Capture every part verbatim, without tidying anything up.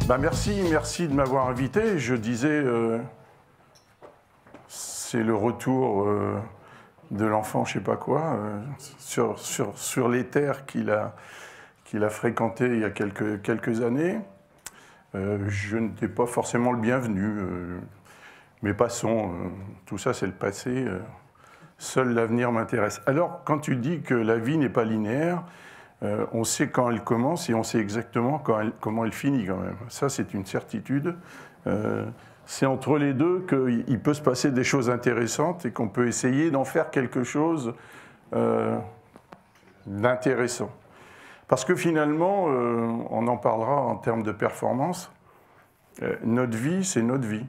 Ben merci, merci de m'avoir invité. Je disais, euh, c'est le retour euh, de l'enfant, je sais pas quoi, euh, sur, sur, sur les terres qu'il a, qu'il a fréquentées il y a quelques, quelques années. Euh, je n'étais pas forcément le bienvenu, euh, mais passons, euh, tout ça c'est le passé. Euh, seul l'avenir m'intéresse. Alors, quand tu dis que la vie n'est pas linéaire, Euh, on sait quand elle commence et on sait exactement quand elle, comment elle finit quand même. Ça, c'est une certitude. Euh, c'est entre les deux qu'il peut se passer des choses intéressantes et qu'on peut essayer d'en faire quelque chose euh, d'intéressant. Parce que finalement, euh, on en parlera en termes de performance, euh, notre vie, c'est notre vie.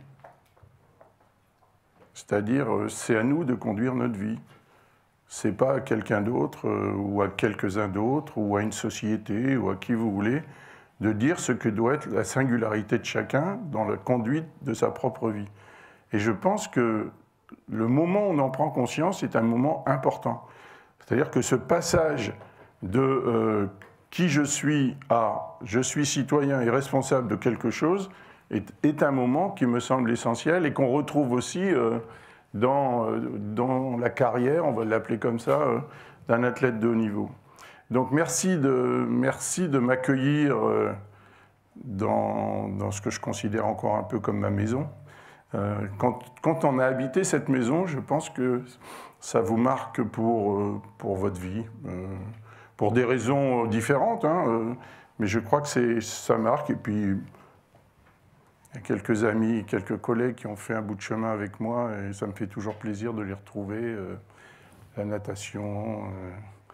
C'est-à-dire, euh, c'est à nous de conduire notre vie. Ce n'est pas à quelqu'un d'autre, euh, ou à quelques-uns d'autres, ou à une société, ou à qui vous voulez, de dire ce que doit être la singularité de chacun dans la conduite de sa propre vie. Et je pense que le moment où on en prend conscience est un moment important. C'est-à-dire que ce passage de euh, qui je suis à je suis citoyen et responsable de quelque chose est, est un moment qui me semble essentiel et qu'on retrouve aussi euh, Dans, dans la carrière, on va l'appeler comme ça, euh, d'un athlète de haut niveau. Donc merci de, merci de m'accueillir euh, dans, dans ce que je considère encore un peu comme ma maison. Euh, quand, quand on a habité cette maison, je pense que ça vous marque pour, euh, pour votre vie, euh, pour des raisons différentes, hein, euh, mais je crois que ça marque. Et puis, il y a quelques amis, quelques collègues qui ont fait un bout de chemin avec moi et ça me fait toujours plaisir de les retrouver. Euh, la natation, euh,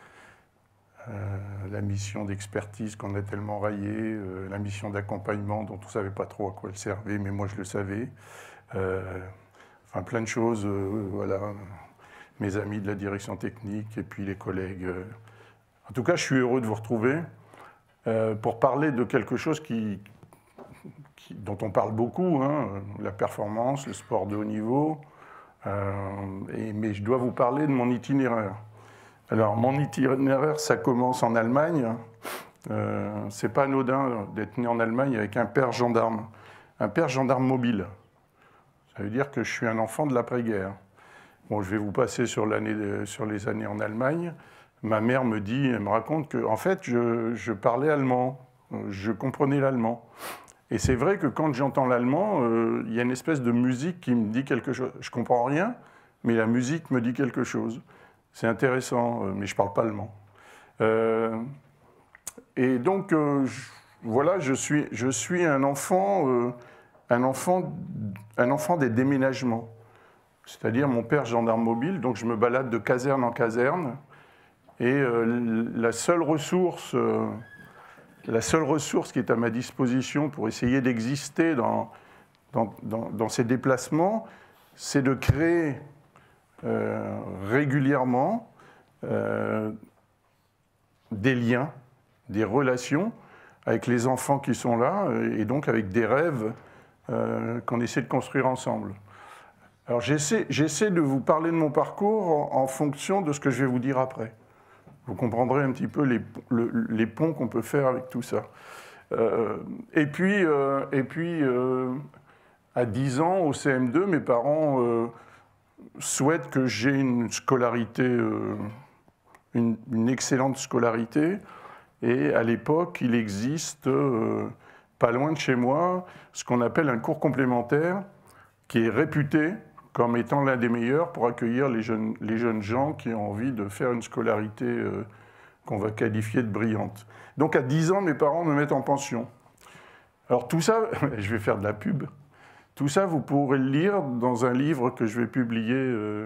euh, la mission d'expertise qu'on a tellement raillée, euh, la mission d'accompagnement dont on ne savait pas trop à quoi elle servait, mais moi je le savais. Euh, enfin plein de choses, euh, voilà. Mes amis de la direction technique et puis les collègues. En tout cas, je suis heureux de vous retrouver euh, pour parler de quelque chose qui... dont on parle beaucoup, hein, la performance, le sport de haut niveau, euh, et, mais je dois vous parler de mon itinéraire. Alors, mon itinéraire, ça commence en Allemagne. Euh, c'est pas anodin d'être né en Allemagne avec un père gendarme, un père gendarme mobile. Ça veut dire que je suis un enfant de l'après-guerre. Bon, je vais vous passer sur, l'année de, sur les années en Allemagne. Ma mère me dit, elle me raconte que, en fait, je, je parlais allemand, je comprenais l'allemand. Et c'est vrai que quand j'entends l'allemand, euh, il y a une espèce de musique qui me dit quelque chose. Je ne comprends rien, mais la musique me dit quelque chose. C'est intéressant, euh, mais je ne parle pas allemand. Euh, et donc, euh, je, voilà, je suis, je suis un, enfant, euh, un, enfant, un enfant des déménagements. C'est-à-dire mon père gendarme mobile, donc je me balade de caserne en caserne. Et euh, la seule ressource... Euh, La seule ressource qui est à ma disposition pour essayer d'exister dans, dans, dans, dans ces déplacements, c'est de créer euh, régulièrement euh, des liens, des relations avec les enfants qui sont là, et donc avec des rêves euh, qu'on essaie de construire ensemble. Alors j'essaie, j'essaie de vous parler de mon parcours en, en fonction de ce que je vais vous dire après. Vous comprendrez un petit peu les, le, les ponts qu'on peut faire avec tout ça. Euh, et puis, euh, et puis euh, à dix ans, au C M deux, mes parents euh, souhaitent que j'ai une scolarité, euh, une, une excellente scolarité. Et à l'époque, il existe, euh, pas loin de chez moi, ce qu'on appelle un cours complémentaire, qui est réputé comme étant l'un des meilleurs pour accueillir les jeunes, les jeunes gens qui ont envie de faire une scolarité euh, qu'on va qualifier de brillante. Donc à dix ans, mes parents me mettent en pension. Alors tout ça, je vais faire de la pub, tout ça vous pourrez le lire dans un livre que je vais publier euh,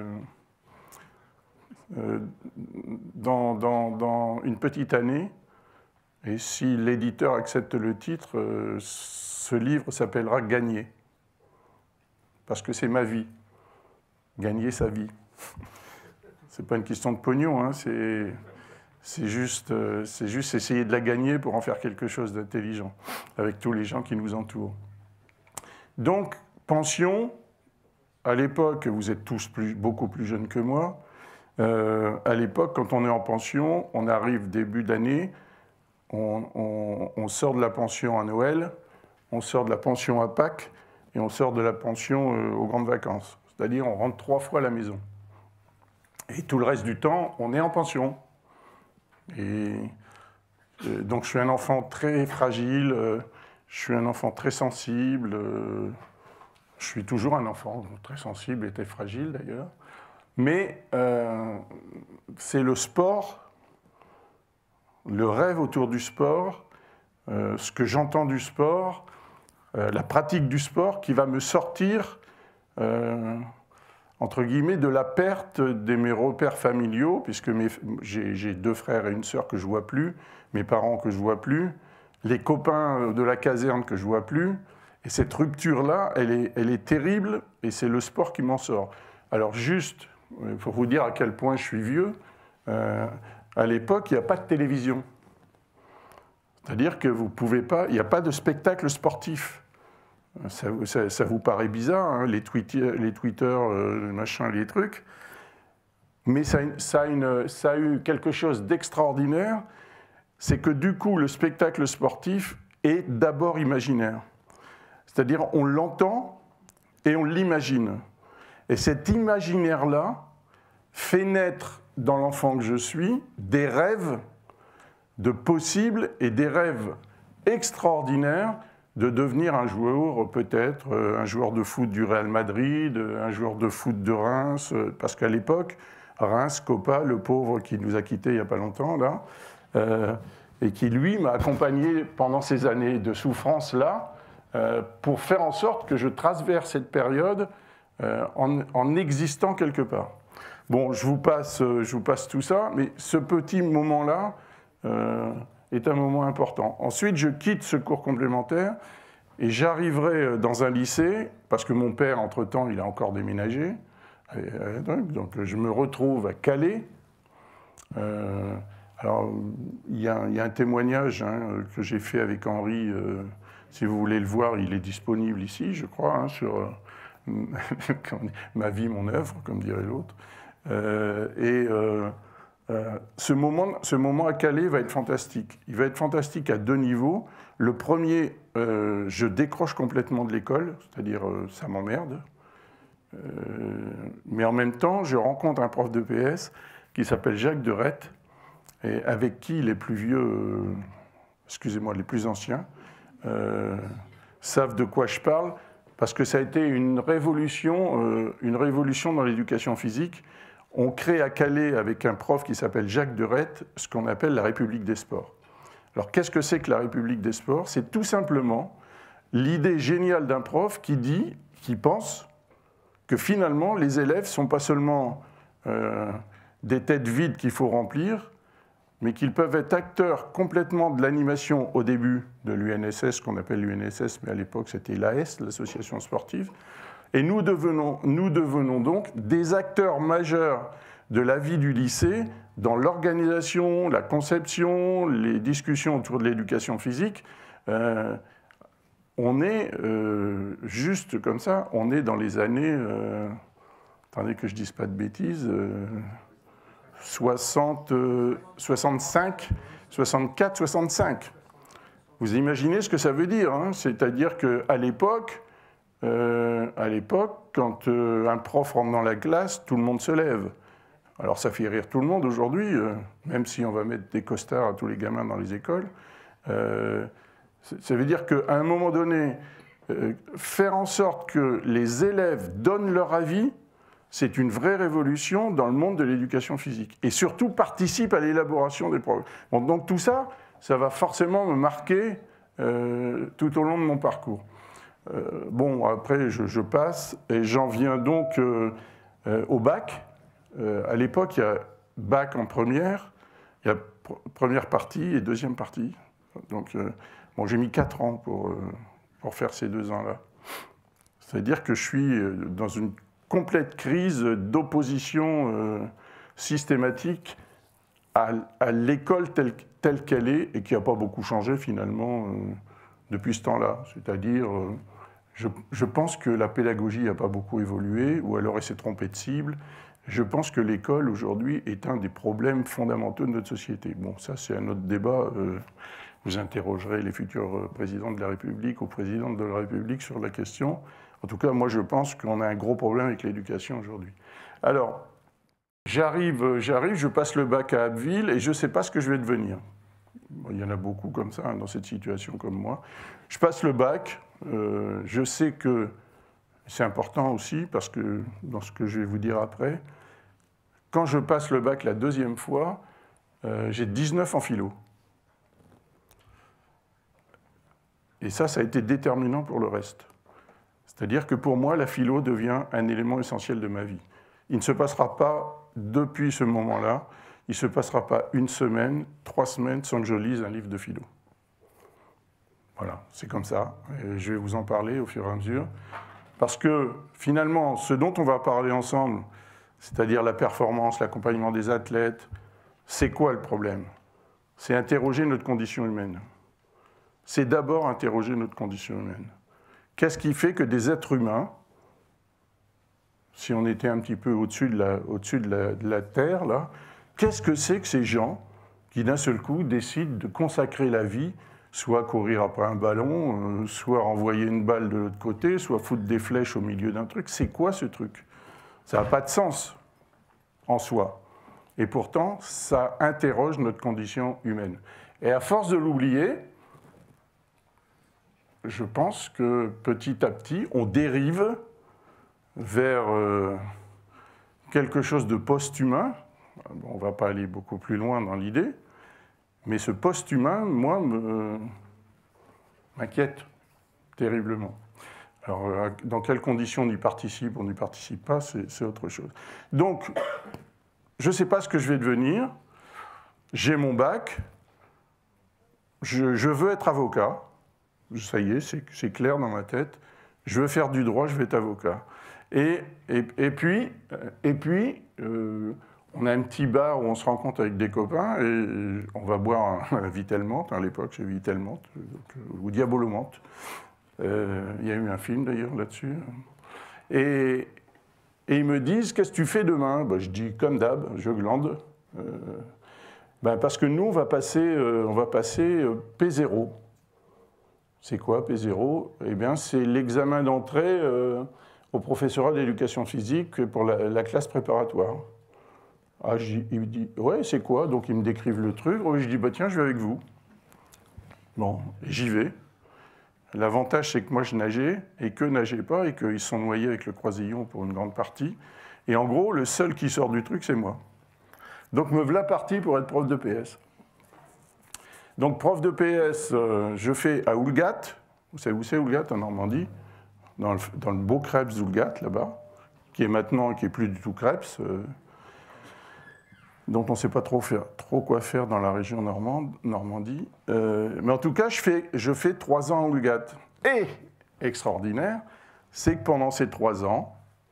euh, dans, dans, dans une petite année. Et si l'éditeur accepte le titre, euh, ce livre s'appellera « Gagner ». Parce que c'est ma vie. Gagner sa vie. Ce n'est pas une question de pognon, hein, c'est, c'est, juste, euh, c'est juste essayer de la gagner pour en faire quelque chose d'intelligent, avec tous les gens qui nous entourent. Donc, pension, à l'époque, vous êtes tous plus, beaucoup plus jeunes que moi, euh, à l'époque, quand on est en pension, on arrive début d'année, on, on, on sort de la pension à Noël, on sort de la pension à Pâques et on sort de la pension euh, aux grandes vacances. C'est-à-dire on rentre trois fois à la maison. Et tout le reste du temps, on est en pension. Et euh, donc je suis un enfant très fragile, euh, je suis un enfant très sensible, euh, je suis toujours un enfant très sensible et très fragile d'ailleurs. Mais euh, c'est le sport, le rêve autour du sport, euh, ce que j'entends du sport, euh, la pratique du sport qui va me sortir, euh, entre guillemets, de la perte de mes repères familiaux, puisque j'ai deux frères et une sœur que je ne vois plus, mes parents que je ne vois plus, les copains de la caserne que je ne vois plus. Et cette rupture-là, elle est, elle est terrible, et c'est le sport qui m'en sort. Alors juste, il faut vous dire à quel point je suis vieux, euh, à l'époque, il n'y a pas de télévision. C'est-à-dire que vous pouvez pas, il n'y a pas de spectacle sportif. Ça, ça, ça vous paraît bizarre, hein, les, Twitter, les Twitter, euh, les machins, les trucs. Mais ça, ça, a une, ça a eu quelque chose d'extraordinaire, c'est que du coup, le spectacle sportif est d'abord imaginaire. C'est-à-dire, on l'entend et on l'imagine. Et cet imaginaire-là fait naître dans l'enfant que je suis des rêves de possibles et des rêves extraordinaires de devenir un joueur, peut-être un joueur de foot du Real Madrid, un joueur de foot de Reims, parce qu'à l'époque, Reims, Copa, le pauvre qui nous a quittés il n'y a pas longtemps, là, euh, et qui, lui, m'a accompagné pendant ces années de souffrance-là, euh, pour faire en sorte que je traverse cette période euh, en, en existant quelque part. Bon, je vous passe, je vous passe tout ça, mais ce petit moment-là euh, est un moment important. Ensuite, je quitte ce cours complémentaire et j'arriverai dans un lycée, parce que mon père, entre-temps, il a encore déménagé, et, et donc, donc je me retrouve à Calais. Euh, alors, il y, y a un témoignage hein, que j'ai fait avec Henri, euh, si vous voulez le voir, il est disponible ici, je crois, hein, sur euh, ma vie, mon œuvre, comme dirait l'autre. Euh, et euh, euh, ce, moment, ce moment à Calais va être fantastique. Il va être fantastique à deux niveaux. Le premier, euh, je décroche complètement de l'école, c'est-à-dire euh, ça m'emmerde. Euh, mais en même temps, je rencontre un prof d'E P S qui s'appelle Jacques Derette, et avec qui les plus vieux, euh, excusez-moi, les plus anciens, euh, savent de quoi je parle, parce que ça a été une révolution, euh, une révolution dans l'éducation physique. On crée à Calais, avec un prof qui s'appelle Jacques Derette, ce qu'on appelle la République des sports. Alors, qu'est-ce que c'est que la République des sports? C'est tout simplement l'idée géniale d'un prof qui dit, qui pense que finalement, les élèves ne sont pas seulement euh, des têtes vides qu'il faut remplir, mais qu'ils peuvent être acteurs complètement de l'animation au début de l'U N S S, qu'on appelle l'U N S S, mais à l'époque c'était l'A S, l'association sportive. Et nous devenons, nous devenons donc des acteurs majeurs de la vie du lycée dans l'organisation, la conception, les discussions autour de l'éducation physique. Euh, on est euh, juste comme ça, on est dans les années, euh, attendez que je ne dise pas de bêtises, euh, soixante, euh, soixante-cinq, soixante-quatre, soixante-cinq. Vous imaginez ce que ça veut dire, hein? C'est-à-dire qu'à l'époque, euh, à l'époque, quand euh, un prof rentre dans la classe, tout le monde se lève. Alors ça fait rire tout le monde aujourd'hui, euh, même si on va mettre des costards à tous les gamins dans les écoles. Euh, ça veut dire qu'à un moment donné, euh, faire en sorte que les élèves donnent leur avis, c'est une vraie révolution dans le monde de l'éducation physique. Et surtout, participe à l'élaboration des programmes. Bon, donc tout ça, ça va forcément me marquer euh, tout au long de mon parcours. Euh, bon, après, je, je passe, et j'en viens donc euh, euh, au bac. Euh, à l'époque, il y a bac en première, il y a pr première partie et deuxième partie. Donc, euh, bon, j'ai mis quatre ans pour, euh, pour faire ces deux ans-là. C'est-à-dire que je suis dans une complète crise d'opposition euh, systématique à, à l'école telle, telle qu'elle est et qui n'a pas beaucoup changé finalement euh, depuis ce temps-là. C'est-à-dire, euh, je, je pense que la pédagogie n'a pas beaucoup évolué, ou alors elle s'est trompée de cible. Je pense que l'école aujourd'hui est un des problèmes fondamentaux de notre société. Bon, ça c'est un autre débat, euh, vous interrogerez les futurs présidents de la République ou présidentes de la République sur la question. En tout cas, moi, je pense qu'on a un gros problème avec l'éducation aujourd'hui. Alors, j'arrive, j'arrive, je passe le bac à Abbeville et je ne sais pas ce que je vais devenir. Bon, il y en a beaucoup comme ça, hein, dans cette situation comme moi. Je passe le bac, euh, je sais que c'est important aussi, parce que dans ce que je vais vous dire après, quand je passe le bac la deuxième fois, euh, j'ai dix-neuf en philo. Et ça, ça a été déterminant pour le reste. C'est-à-dire que pour moi, la philo devient un élément essentiel de ma vie. Il ne se passera pas, depuis ce moment-là, il ne se passera pas une semaine, trois semaines sans que je lise un livre de philo. Voilà, c'est comme ça. Et je vais vous en parler au fur et à mesure. Parce que finalement, ce dont on va parler ensemble, c'est-à-dire la performance, l'accompagnement des athlètes, c'est quoi le problème? C'est interroger notre condition humaine. C'est d'abord interroger notre condition humaine. Qu'est-ce qui fait que des êtres humains, si on était un petit peu au-dessus de la, au-dessus de la, de la Terre, là, qu'est-ce que c'est que ces gens qui, d'un seul coup, décident de consacrer la vie, soit courir après un ballon, euh, soit renvoyer une balle de l'autre côté, soit foutre des flèches au milieu d'un truc? C'est quoi ce truc? Ça n'a pas de sens en soi. Et pourtant, ça interroge notre condition humaine. Et à force de l'oublier, je pense que petit à petit, on dérive vers euh, quelque chose de post-humain. On ne va pas aller beaucoup plus loin dans l'idée, mais ce post-humain, moi, me, m'inquiète terriblement. Alors, dans quelles conditions on y participe, on n'y participe pas, c'est, c'est autre chose. Donc, je ne sais pas ce que je vais devenir. J'ai mon bac. Je, je veux être avocat. Ça y est, c'est, c'est clair dans ma tête. Je veux faire du droit, je veux être avocat. Et, et, et puis, et puis euh, on a un petit bar où on se rencontre avec des copains et on va boire un, un Vitelmante. À l'époque, c'est Vitelmante, ou Diabolomante. Euh, il y a eu un film d'ailleurs là-dessus. Et, et ils me disent, qu'est-ce que tu fais demain? Ben, je dis, comme d'hab, je glande. Euh, ben, parce que nous, on va passer, euh, on va passer euh, P zéro. C'est quoi P zéro? Eh bien, c'est l'examen d'entrée euh, au professorat d'éducation physique pour la, la classe préparatoire. Ah, il me dit, ouais, c'est quoi? Donc, ils me décrivent le truc. Oh, je dis, bah, tiens, je vais avec vous. Bon, j'y vais. L'avantage, c'est que moi, je nageais, et qu'eux nageaient pas, et qu'ils sont noyés avec le croisillon pour une grande partie. Et en gros, le seul qui sort du truc, c'est moi. Donc, me voilà parti pour être prof de P S. Donc, prof de P S, euh, je fais à Oulgat. Vous savez où c'est Oulgat, en Normandie? Dans le, dans le beau Crêpes d'Oulgat, là-bas, qui est maintenant, qui n'est plus du tout Crêpes, euh, dont on ne sait pas trop, faire, trop quoi faire dans la région normande, Normandie. Euh, mais en tout cas, je fais, je fais trois ans à Oulgat. Et, extraordinaire, c'est que pendant ces trois ans,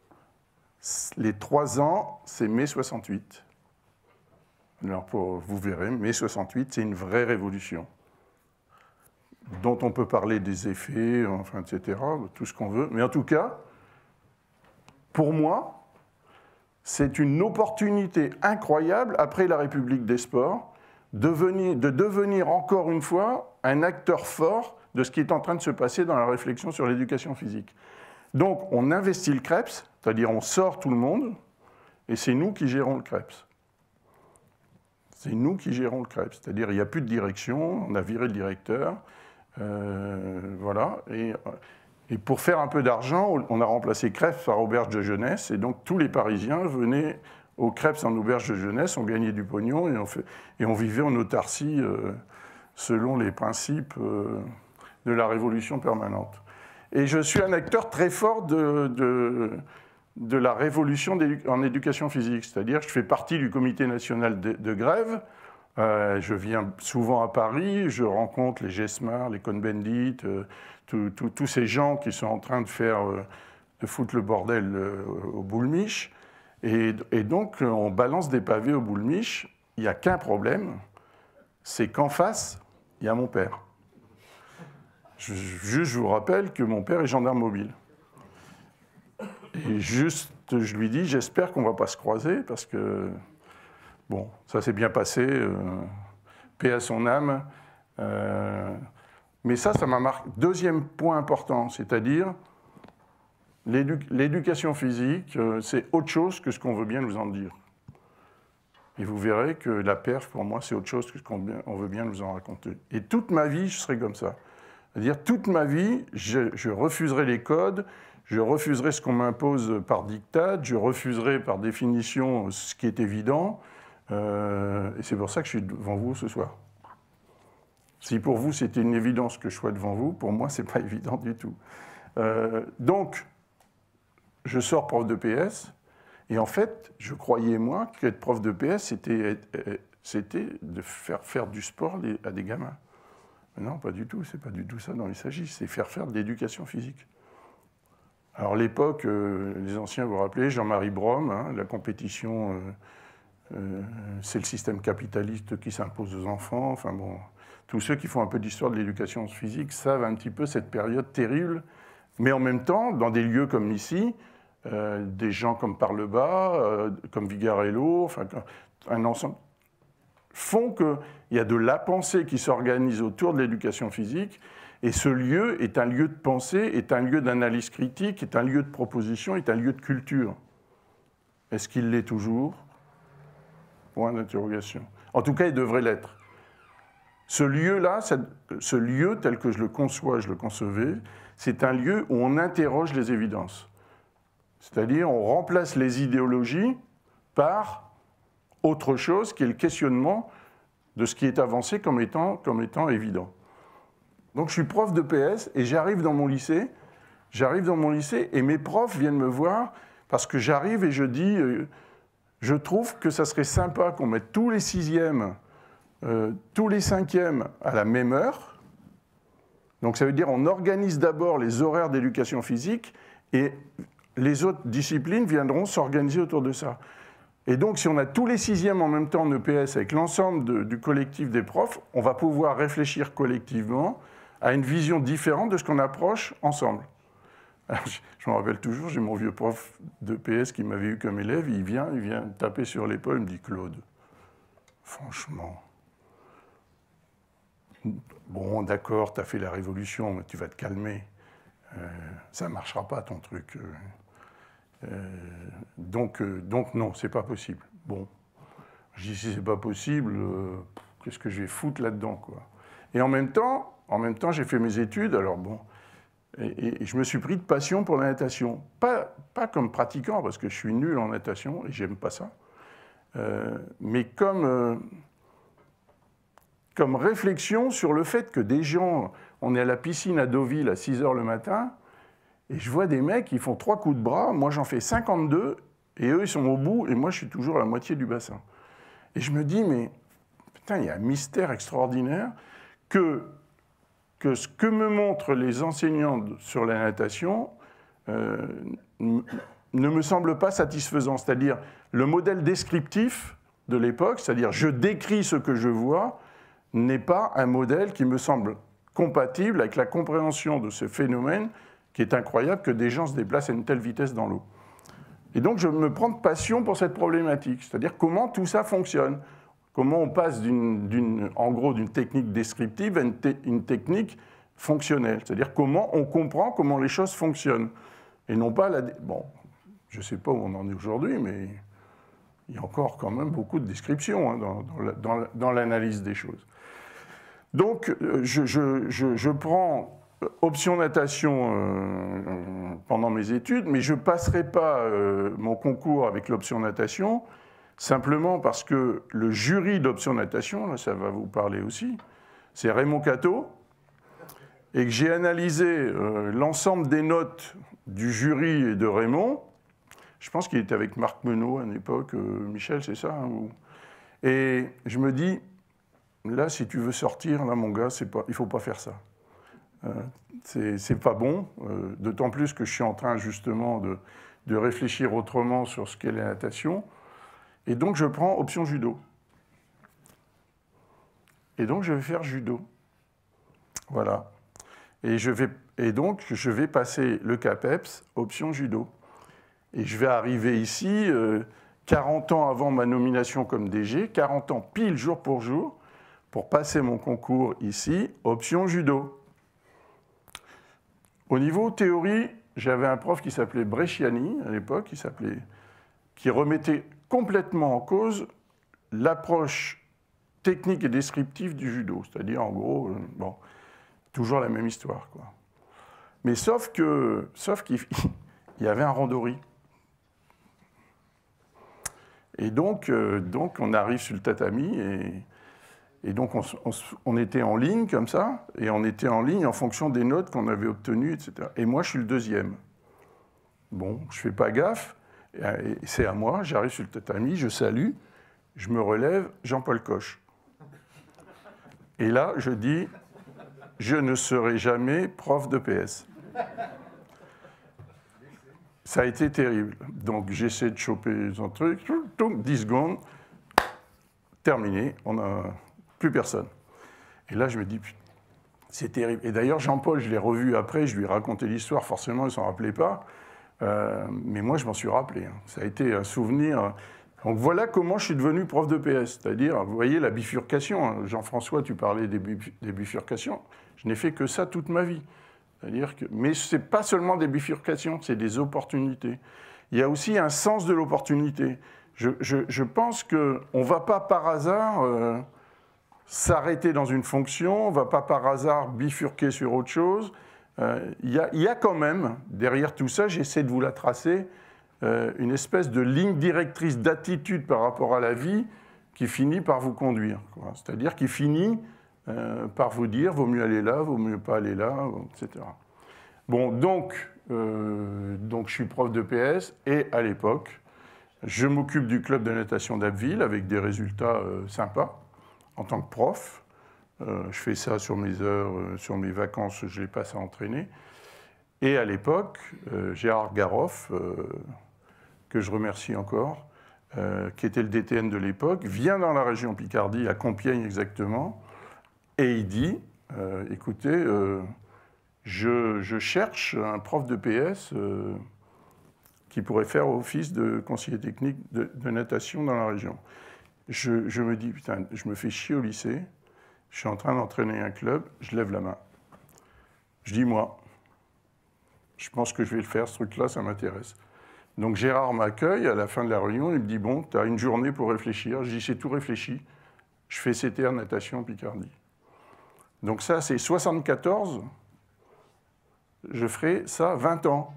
les trois ans, c'est mai soixante-huit. Alors, pour, vous verrez, mai soixante-huit, c'est une vraie révolution, dont on peut parler des effets, enfin, et cetera, tout ce qu'on veut. Mais en tout cas, pour moi, c'est une opportunité incroyable, après la République des sports, de, venir, de devenir encore une fois un acteur fort de ce qui est en train de se passer dans la réflexion sur l'éducation physique. Donc, on investit le CREPS, c'est-à-dire on sort tout le monde, et c'est nous qui gérons le CREPS. C'est nous qui gérons le CREPS, c'est-à-dire il n'y a plus de direction, on a viré le directeur, euh, voilà, et... Et pour faire un peu d'argent, on a remplacé Crêpes par auberge de jeunesse. Et donc, tous les Parisiens venaient aux Crêpes en auberge de jeunesse, on gagnait du pognon et on, fait, et on vivait en autarcie euh, selon les principes euh, de la révolution permanente. Et je suis un acteur très fort de, de, de la révolution en éducation physique. C'est-à-dire que je fais partie du comité national de, de grève. Euh, je viens souvent à Paris, je rencontre les Gesmar, les Cohn-Bendit, euh, tous ces gens qui sont en train de faire, euh, de foutre le bordel euh, au Boulmiche. Et, et donc, on balance des pavés au Boulmiche. Il n'y a qu'un problème, c'est qu'en face, il y a mon père. Je, juste, je vous rappelle que mon père est gendarme mobile. Et juste, je lui dis, j'espère qu'on ne va pas se croiser, parce que, bon, ça s'est bien passé, euh, paix à son âme. Euh, mais ça, ça m'a marqué. Deuxième point important, c'est-à-dire l'éducation physique, euh, c'est autre chose que ce qu'on veut bien nous en dire. Et vous verrez que la perf, pour moi, c'est autre chose que ce qu'on veut bien nous en raconter. Et toute ma vie, je serai comme ça. C'est-à-dire, toute ma vie, je, je refuserai les codes, je refuserai ce qu'on m'impose par diktat, je refuserai par définition ce qui est évident. Euh, et c'est pour ça que je suis devant vous ce soir. Si pour vous, c'était une évidence que je sois devant vous, pour moi, ce n'est pas évident du tout. Euh, donc, je sors prof de P S, et en fait, je croyais, moi, qu'être prof de P S, c'était, c'était de faire faire du sport à des gamins. Mais non, pas du tout, c'est pas du tout ça dont il s'agit, c'est faire faire de l'éducation physique. Alors, l'époque, euh, les anciens, vous vous rappelez, Jean-Marie Brom, hein, la compétition, euh, euh, c'est le système capitaliste qui s'impose aux enfants, enfin bon... Tous ceux qui font un peu d'histoire de l'éducation physique savent un petit peu cette période terrible, mais en même temps, dans des lieux comme ici, euh, des gens comme Parlebas, euh, comme Vigarello, enfin, un ensemble, font qu'il y a de la pensée qui s'organise autour de l'éducation physique, et ce lieu est un lieu de pensée, est un lieu d'analyse critique, est un lieu de proposition, est un lieu de culture. Est-ce qu'il l'est toujours? Point d'interrogation. En tout cas, il devrait l'être. Ce lieu-là, ce lieu tel que je le conçois, je le concevais, c'est un lieu où on interroge les évidences. C'est-à-dire, on remplace les idéologies par autre chose qui est le questionnement de ce qui est avancé comme étant, comme étant évident. Donc, je suis prof de P S et j'arrive dans mon lycée, j'arrive dans mon lycée et mes profs viennent me voir parce que j'arrive et je dis, euh, je trouve que ça serait sympa qu'on mette tous les sixièmes Euh, tous les cinquièmes à la même heure. Donc ça veut dire qu'on organise d'abord les horaires d'éducation physique et les autres disciplines viendront s'organiser autour de ça. Et donc si on a tous les sixièmes en même temps en E P S avec l'ensemble du collectif des profs, on va pouvoir réfléchir collectivement à une vision différente de ce qu'on approche ensemble. Alors, je, je me rappelle toujours, j'ai mon vieux prof de P S qui m'avait eu comme élève, il vient, il vient taper sur l'épaule, il me dit « Claude, franchement... » Bon, d'accord, tu as fait la révolution, mais tu vas te calmer. Euh, ça ne marchera pas, ton truc. Euh, donc, euh, donc, non, c'est pas possible. Bon, je dis, si c'est pas possible, euh, qu'est-ce que je vais foutre là-dedans, quoi. Et en même temps, en même temps, j'ai fait mes études, alors bon, et, et je me suis pris de passion pour la natation. Pas, pas comme pratiquant, parce que je suis nul en natation, et j'aime pas ça, euh, mais comme... Euh, comme réflexion sur le fait que des gens, on est à la piscine à Deauville à six heures le matin, et je vois des mecs qui font trois coups de bras, moi j'en fais cinquante-deux, et eux ils sont au bout, et moi je suis toujours à la moitié du bassin. Et je me dis, mais putain, il y a un mystère extraordinaire que, que ce que me montrent les enseignants sur la natation euh, ne me semble pas satisfaisant. C'est-à-dire, le modèle descriptif de l'époque, c'est-à-dire je décris ce que je vois, n'est pas un modèle qui me semble compatible avec la compréhension de ce phénomène qui est incroyable, que des gens se déplacent à une telle vitesse dans l'eau. Et donc je me prends de passion pour cette problématique, c'est-à-dire comment tout ça fonctionne, comment on passe d'une, d'une, en gros d'une technique descriptive à une, te- une technique fonctionnelle, c'est-à-dire comment on comprend comment les choses fonctionnent, et non pas la... Bon, je ne sais pas où on en est aujourd'hui, mais il y a encore quand même beaucoup de descriptions hein, dans, dans, la, dans, la, dans l'analyse des choses. Donc, je, je, je, je prends option natation euh, pendant mes études, mais je ne passerai pas euh, mon concours avec l'option natation, simplement parce que le jury d'option natation, là, ça va vous parler aussi, c'est Raymond Cateau, et que j'ai analysé euh, l'ensemble des notes du jury et de Raymond. Je pense qu'il était avec Marc Menot à une époque, euh, Michel, c'est ça hein, ou... Et je me dis... Là, si tu veux sortir, là, mon gars, c'est pas, il ne faut pas faire ça. Euh, c'est, c'est pas bon, euh, d'autant plus que je suis en train, justement, de, de réfléchir autrement sur ce qu'est la natation. Et donc, je prends option judo. Et donc, je vais faire judo. Voilà. Et, je vais, et donc, je vais passer le CAPEPS, option judo. Et je vais arriver ici, euh, quarante ans avant ma nomination comme D G, quarante ans pile jour pour jour, pour passer mon concours ici, option judo. Au niveau théorie, j'avais un prof qui s'appelait Bresciani, à l'époque, qui, s'appelait, qui remettait complètement en cause l'approche technique et descriptive du judo. C'est-à-dire, en gros, euh, bon, toujours la même histoire, quoi. Mais sauf que, sauf qu'il y avait un randori. Et donc, euh, donc, on arrive sur le tatami, et, et donc on, on, on était en ligne comme ça, et on était en ligne en fonction des notes qu'on avait obtenues, et cetera. Et moi, je suis le deuxième. Bon, je ne fais pas gaffe, et, et c'est à moi, j'arrive sur le tatami, je salue, je me relève, Jean-Paul Coche. Et là, je dis, je ne serai jamais prof de P S. Ça a été terrible. Donc, j'essaie de choper un truc, dix secondes, terminé, on n'a plus personne. Et là, je me dis, c'est terrible. Et d'ailleurs, Jean-Paul, je l'ai revu après, je lui ai raconté l'histoire, forcément, il ne s'en rappelait pas. Euh, mais moi, je m'en suis rappelé. Ça a été un souvenir. Donc, voilà comment je suis devenu prof de P S. C'est-à-dire, vous voyez, la bifurcation. Jean-François, tu parlais des, des bifurcations. Je n'ai fait que ça toute ma vie. C'est-à-dire que, mais ce n'est pas seulement des bifurcations, c'est des opportunités. Il y a aussi un sens de l'opportunité. Je, je, je pense qu'on ne va pas par hasard euh, s'arrêter dans une fonction, on ne va pas par hasard bifurquer sur autre chose. Euh, il, y a, il y a quand même, derrière tout ça, j'essaie de vous la tracer, euh, une espèce de ligne directrice d'attitude par rapport à la vie qui finit par vous conduire. C'est-à-dire qui finit euh, par vous dire, vaut mieux aller là, vaut mieux pas aller là, et cetera. Bon, donc, euh, donc je suis prof de P S, et à l'époque, je m'occupe du club de natation d'Abbeville avec des résultats euh, sympas en tant que prof. Euh, je fais ça sur mes heures, euh, sur mes vacances, je les passe à entraîner. Et à l'époque, euh, Gérard Garoff, euh, que je remercie encore, euh, qui était le D T N de l'époque, vient dans la région Picardie, à Compiègne exactement, et il dit, euh, écoutez, euh, je, je cherche un prof de P S euh, qui pourrait faire office de conseiller technique de, de natation dans la région. Je, je me dis, putain, je me fais chier au lycée, je suis en train d'entraîner un club, je lève la main. Je dis, moi, je pense que je vais le faire, ce truc-là, ça m'intéresse. Donc Gérard m'accueille à la fin de la réunion, il me dit, bon, tu as une journée pour réfléchir. Je dis, c'est tout réfléchi, je fais C T R natation Picardie. Donc ça, c'est soixante-quatorze, je ferai ça vingt ans.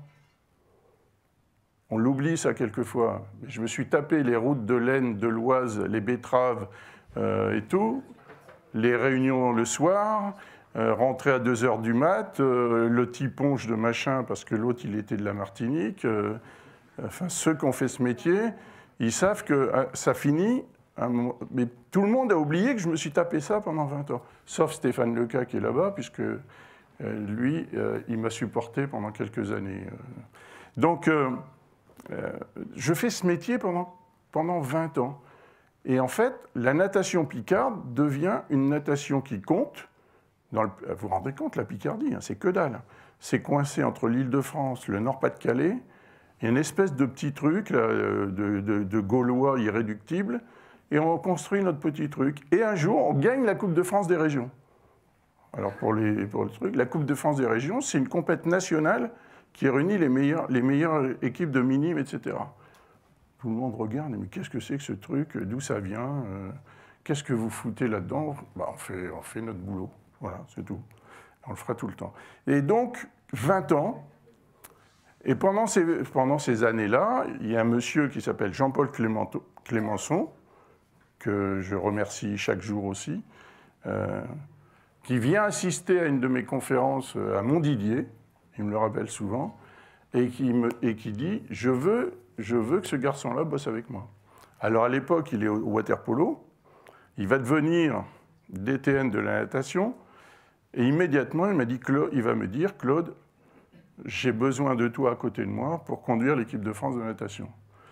On l'oublie ça quelquefois. Je me suis tapé les routes de l'Aisne, de l'Oise, les betteraves euh, et tout, les réunions le soir, euh, rentrer à deux heures du mat, euh, le tiponge de machin parce que l'autre il était de la Martinique. Euh, enfin, ceux qui ont fait ce métier, ils savent que euh, ça finit. Moment, mais tout le monde a oublié que je me suis tapé ça pendant vingt ans, sauf Stéphane Leca qui est là-bas, puisque euh, lui, euh, il m'a supporté pendant quelques années. Donc, euh, euh, je fais ce métier pendant, pendant vingt ans. Et en fait, la natation picarde devient une natation qui compte. Dans le, vous vous rendez compte, la Picardie, hein, c'est que dalle. C'est coincé entre l'Île-de-France, le Nord-Pas-de-Calais. Il y a une espèce de petit truc là, de, de, de Gaulois irréductibles. Et on construit notre petit truc. Et un jour, on gagne la Coupe de France des régions. Alors, pour, les, pour le truc, la Coupe de France des régions, c'est une compète nationale qui réunit les meilleures, les meilleures équipes de minimes, et cetera. Tout le monde regarde, mais qu'est-ce que c'est que ce truc? D'où ça vient? Qu'est-ce que vous foutez là-dedans? Bah, on fait, on fait notre boulot. Voilà, c'est tout. On le fera tout le temps. Et donc, vingt ans. Et pendant ces, pendant ces années-là, il y a un monsieur qui s'appelle Jean-Paul Clémenceau, que je remercie chaque jour aussi, euh, qui vient assister à une de mes conférences à Montdidier, il me le rappelle souvent, et qui, me, et qui dit « je veux, je veux que ce garçon-là bosse avec moi ». Alors à l'époque, il est au water-polo, il va devenir D T N de la natation, et immédiatement, il, m'a dit, il va me dire « Claude, j'ai besoin de toi à côté de moi pour conduire l'équipe de France de natation ».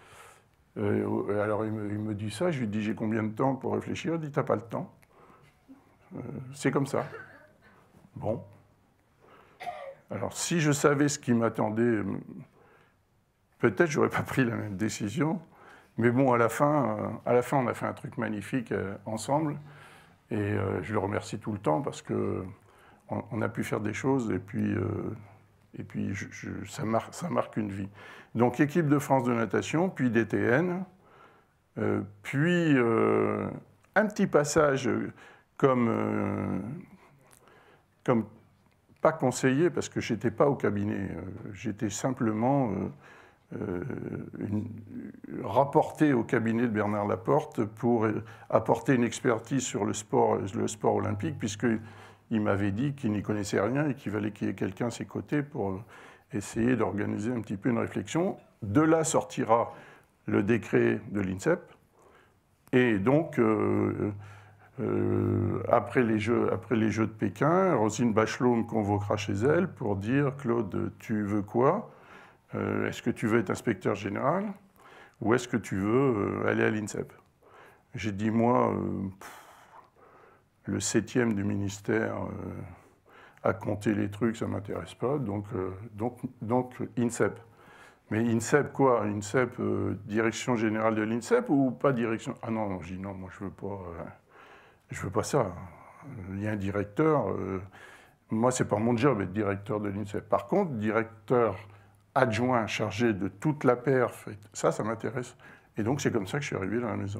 Euh, alors il me, il me dit ça, je lui dis j'ai combien de temps pour réfléchir? Il dit t'as pas le temps. Euh, c'est comme ça. Bon. Alors si je savais ce qui m'attendait, peut-être j'aurais pas pris la même décision. Mais bon, à la fin, à la fin on a fait un truc magnifique ensemble. Et euh, je le remercie tout le temps parce qu'on on a pu faire des choses et puis, euh, et puis je, je, ça, marque, ça marque une vie. Donc équipe de France de natation, puis D T N, euh, puis euh, un petit passage comme, euh, comme pas conseiller parce que je n'étais pas au cabinet, euh, j'étais simplement... Euh, Euh, une, rapporté au cabinet de Bernard Laporte pour apporter une expertise sur le sport, le sport olympique, puisqu'il m'avait dit qu'il n'y connaissait rien et qu'il fallait qu'il y ait quelqu'un à ses côtés pour essayer d'organiser un petit peu une réflexion. De là sortira le décret de l'INSEP. Et donc, euh, euh, après, les jeux, après les Jeux de Pékin, Roselyne Bachelot me convoquera chez elle pour dire « Claude, tu veux quoi ? Euh, est-ce que tu veux être inspecteur général ou est-ce que tu veux euh, aller à l'INSEP ?» J'ai dit, moi, euh, pff, le septième du ministère, euh, à compter les trucs, ça ne m'intéresse pas, donc, euh, donc, donc INSEP. Mais INSEP quoi? INSEP, euh, direction générale de l'INSEP ou pas direction? Ah non, non, je dis non, moi je ne veux pas, euh, je veux pas ça. Il y a un directeur, euh, moi c'est pas mon job d'être directeur de l'INSEP. Par contre, directeur adjoint chargé de toute la perf, ça, ça m'intéresse. Et donc, c'est comme ça que je suis arrivé dans la maison.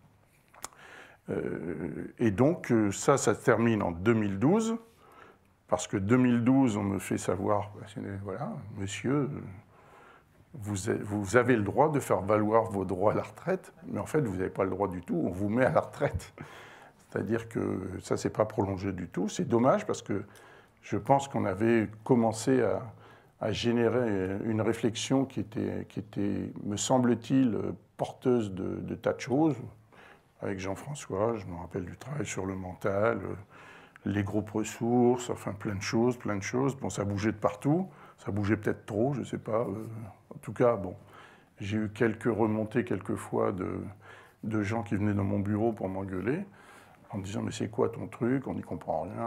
Euh, et donc, ça, ça se termine en deux mille douze, parce que deux mille douze, on me fait savoir, voilà, monsieur, vous avez, vous avez le droit de faire valoir vos droits à la retraite, mais en fait, vous n'avez pas le droit du tout, on vous met à la retraite. C'est-à-dire que ça, c'est pas prolongé du tout. C'est dommage, parce que je pense qu'on avait commencé à... à générer une réflexion qui était, qui était me semble-t-il, porteuse de, de tas de choses. Avec Jean-François, je me rappelle du travail sur le mental, les groupes ressources, enfin plein de choses, plein de choses. Bon, ça bougeait de partout, ça bougeait peut-être trop, je ne sais pas. En tout cas, bon, j'ai eu quelques remontées quelquefois de, de gens qui venaient dans mon bureau pour m'engueuler, en me disant « mais c'est quoi ton truc, on n'y comprend rien ».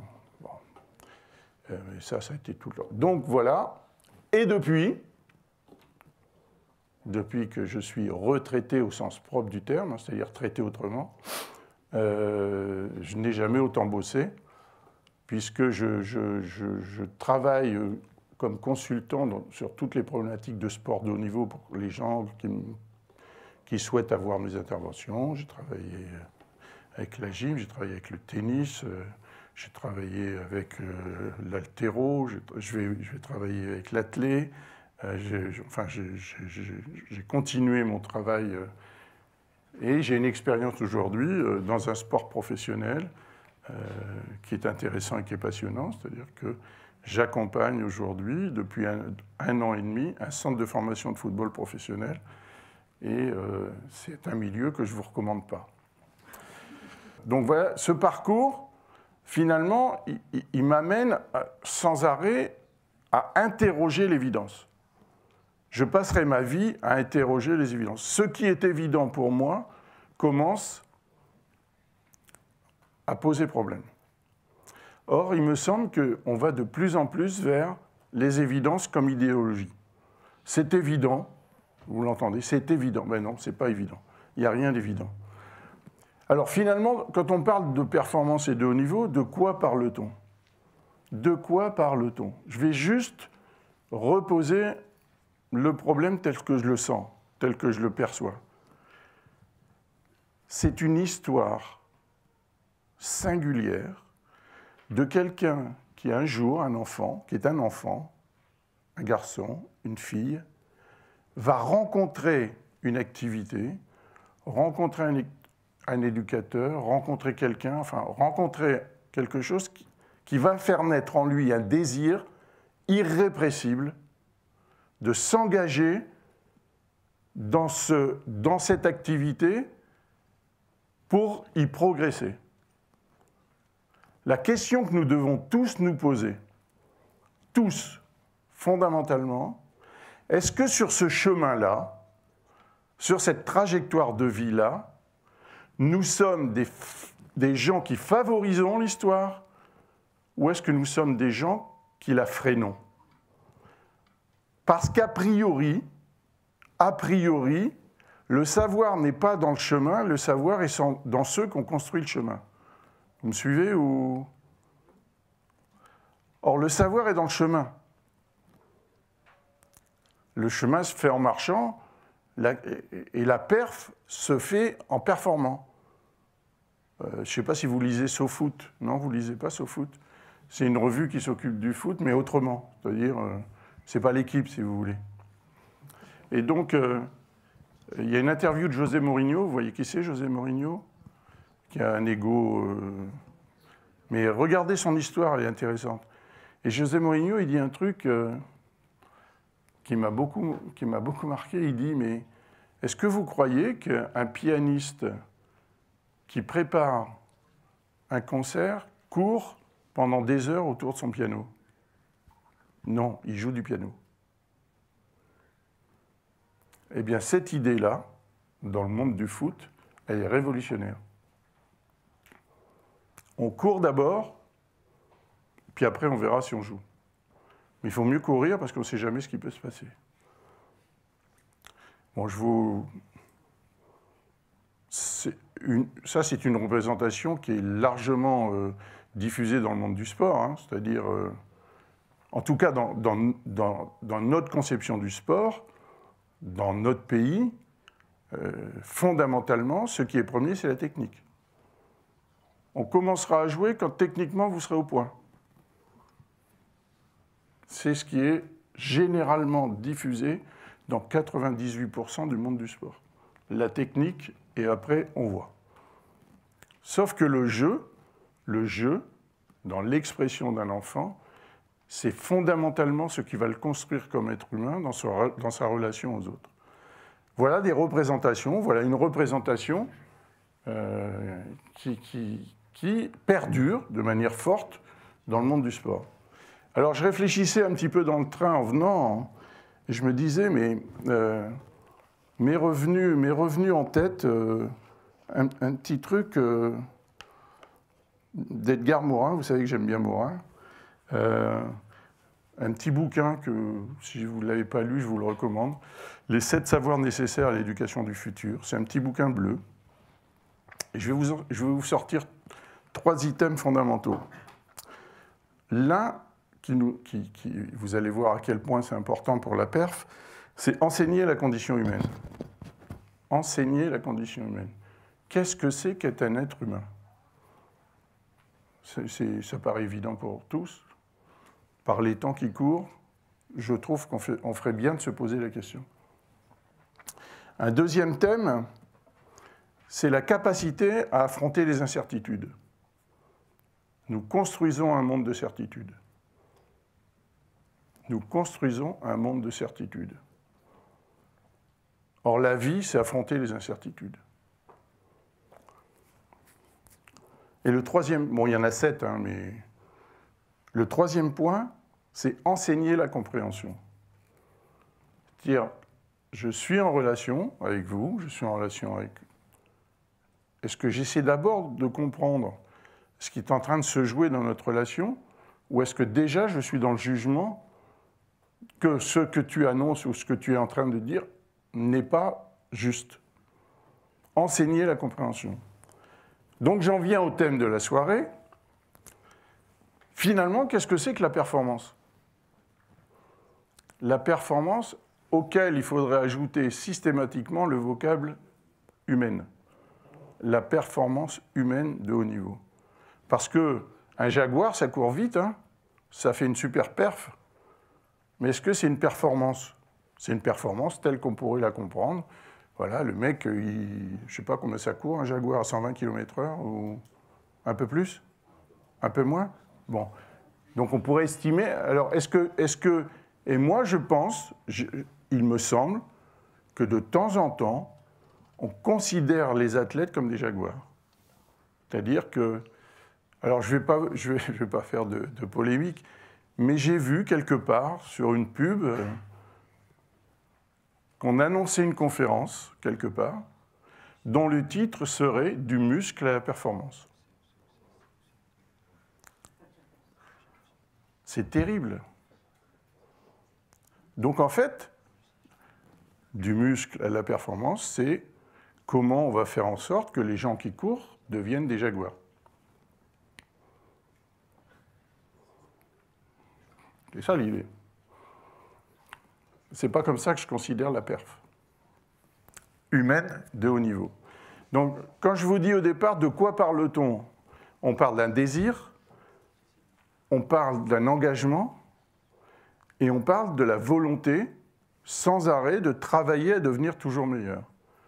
Et ça, ça a été tout le temps. Donc voilà. Et depuis, depuis que je suis retraité au sens propre du terme, c'est-à-dire traité autrement, euh, je n'ai jamais autant bossé, puisque je, je, je, je travaille comme consultant dans, sur toutes les problématiques de sport de haut niveau pour les gens qui, qui souhaitent avoir mes interventions. J'ai travaillé avec la gym, j'ai travaillé avec le tennis, euh, j'ai travaillé avec euh, l'haltéro, je vais, je vais travailler avec l'athlé. Euh, enfin, j'ai continué mon travail euh, et j'ai une expérience aujourd'hui euh, dans un sport professionnel euh, qui est intéressant et qui est passionnant. C'est-à-dire que j'accompagne aujourd'hui, depuis un, un an et demi, un centre de formation de football professionnel. Et euh, c'est un milieu que je ne vous recommande pas. Donc voilà, ce parcours... Finalement, il, il m'amène sans arrêt à interroger l'évidence. Je passerai ma vie à interroger les évidences. Ce qui est évident pour moi commence à poser problème. Or, il me semble qu'on va de plus en plus vers les évidences comme idéologie. C'est évident, vous l'entendez, c'est évident. Mais non, ce n'est pas évident. Il n'y a rien d'évident. Alors finalement, quand on parle de performance et de haut niveau, de quoi parle-t-on? De quoi parle-t-on? Je vais juste reposer le problème tel que je le sens, tel que je le perçois. C'est une histoire singulière de quelqu'un qui un jour, un enfant, qui est un enfant, un garçon, une fille, va rencontrer une activité, rencontrer un un éducateur, rencontrer quelqu'un, enfin rencontrer quelque chose qui, qui va faire naître en lui un désir irrépressible de s'engager dans, ce, dans cette activité pour y progresser. La question que nous devons tous nous poser, tous, fondamentalement, est-ce que sur ce chemin-là, sur cette trajectoire de vie-là, nous sommes des, des gens qui favorisons l'histoire ou est-ce que nous sommes des gens qui la freinons? Parce qu'a priori, a priori, le savoir n'est pas dans le chemin, le savoir est dans ceux qui ont construit le chemin. Vous me suivez ou... Or, le savoir est dans le chemin. Le chemin se fait en marchant, la, et la perf se fait en performant. Euh, je ne sais pas si vous lisez SoFoot. Non, vous ne lisez pas SoFoot. C'est une revue qui s'occupe du foot, mais autrement. C'est-à-dire, euh, ce n'est pas l'équipe, si vous voulez. Et donc, euh, il y a une interview de José Mourinho. Vous voyez qui c'est, José Mourinho? Qui a un ego... Euh, mais regardez son histoire, elle est intéressante. Et José Mourinho, il dit un truc euh, qui m'a beaucoup, qui m'a beaucoup marqué. Il dit, mais est-ce que vous croyez qu'un pianiste qui prépare un concert court pendant des heures autour de son piano? Non, il joue du piano. Eh bien, cette idée-là, dans le monde du foot, elle est révolutionnaire. On court d'abord, puis après on verra si on joue. Mais il faut mieux courir parce qu'on ne sait jamais ce qui peut se passer. Bon, je vous... Une... Ça, c'est une représentation qui est largement euh, diffusée dans le monde du sport, hein, c'est-à-dire, euh, en tout cas dans, dans, dans, dans notre conception du sport, dans notre pays, euh, fondamentalement, ce qui est premier, c'est la technique. On commencera à jouer quand techniquement vous serez au point. C'est ce qui est généralement diffusé dans quatre-vingt-dix-huit pour cent du monde du sport. La technique, et après, on voit. Sauf que le jeu, le jeu, dans l'expression d'un enfant, c'est fondamentalement ce qui va le construire comme être humain dans sa, dans sa relation aux autres. Voilà des représentations, voilà une représentation euh, qui, qui, qui perdure de manière forte dans le monde du sport. Alors je réfléchissais un petit peu dans le train en venant, et je me disais, mais euh, mes, revenus, mes revenus en tête, euh, un, un petit truc euh, d'Edgar Morin, vous savez que j'aime bien Morin, euh, un petit bouquin que, si vous ne l'avez pas lu, je vous le recommande, Les sept savoirs nécessaires à l'éducation du futur. C'est un petit bouquin bleu. Et je vais vous, je vais vous sortir trois items fondamentaux. L'un, qui nous, qui, qui, vous allez voir à quel point c'est important pour la perf, c'est enseigner la condition humaine. Enseigner la condition humaine. Qu'est-ce que c'est qu'être un être humain? c'est, c'est, Ça paraît évident pour tous. Par les temps qui courent, je trouve qu'on fait, on ferait bien de se poser la question. Un deuxième thème, c'est la capacité à affronter les incertitudes. Nous construisons un monde de certitude. Nous construisons un monde de certitude. Or, la vie, c'est affronter les incertitudes. Et le troisième, bon, il y en a sept, hein, mais le troisième point, c'est enseigner la compréhension. C'est-à-dire, je suis en relation avec vous, je suis en relation avec... Est-ce que j'essaie d'abord de comprendre ce qui est en train de se jouer dans notre relation, ou est-ce que déjà je suis dans le jugement que ce que tu annonces ou ce que tu es en train de dire n'est pas juste? Enseigner la compréhension. Donc j'en viens au thème de la soirée. Finalement, qu'est-ce que c'est que la performance? La performance auquel il faudrait ajouter systématiquement le vocable humaine. La performance humaine de haut niveau. Parce qu'un jaguar, ça court vite, hein, ça fait une super perf, mais est-ce que c'est une performance? C'est une performance telle qu'on pourrait la comprendre. Voilà, le mec, il, je ne sais pas combien ça court, un jaguar à cent vingt kilomètres heure, ou un peu plus? Un peu moins? Bon. Donc on pourrait estimer... Alors, est-ce que... Est-ce que et moi, je pense, je, il me semble, que de temps en temps, on considère les athlètes comme des jaguars. C'est-à-dire que... Alors, je ne vais pas, je vais, je vais pas faire de, de polémique, mais j'ai vu quelque part, sur une pub, euh, qu'on annonçait une conférence, quelque part, dont le titre serait « Du muscle à la performance ». C'est terrible. Donc, en fait, du muscle à la performance, c'est comment on va faire en sorte que les gens qui courent deviennent des jaguars. C'est ça l'idée. C'est pas comme ça que je considère la perf humaine de haut niveau. Donc, quand je vous dis au départ de quoi parle-t-on, on parle d'un désir, on parle d'un engagement et on parle de la volonté sans arrêt de travailler à devenir toujours meilleur.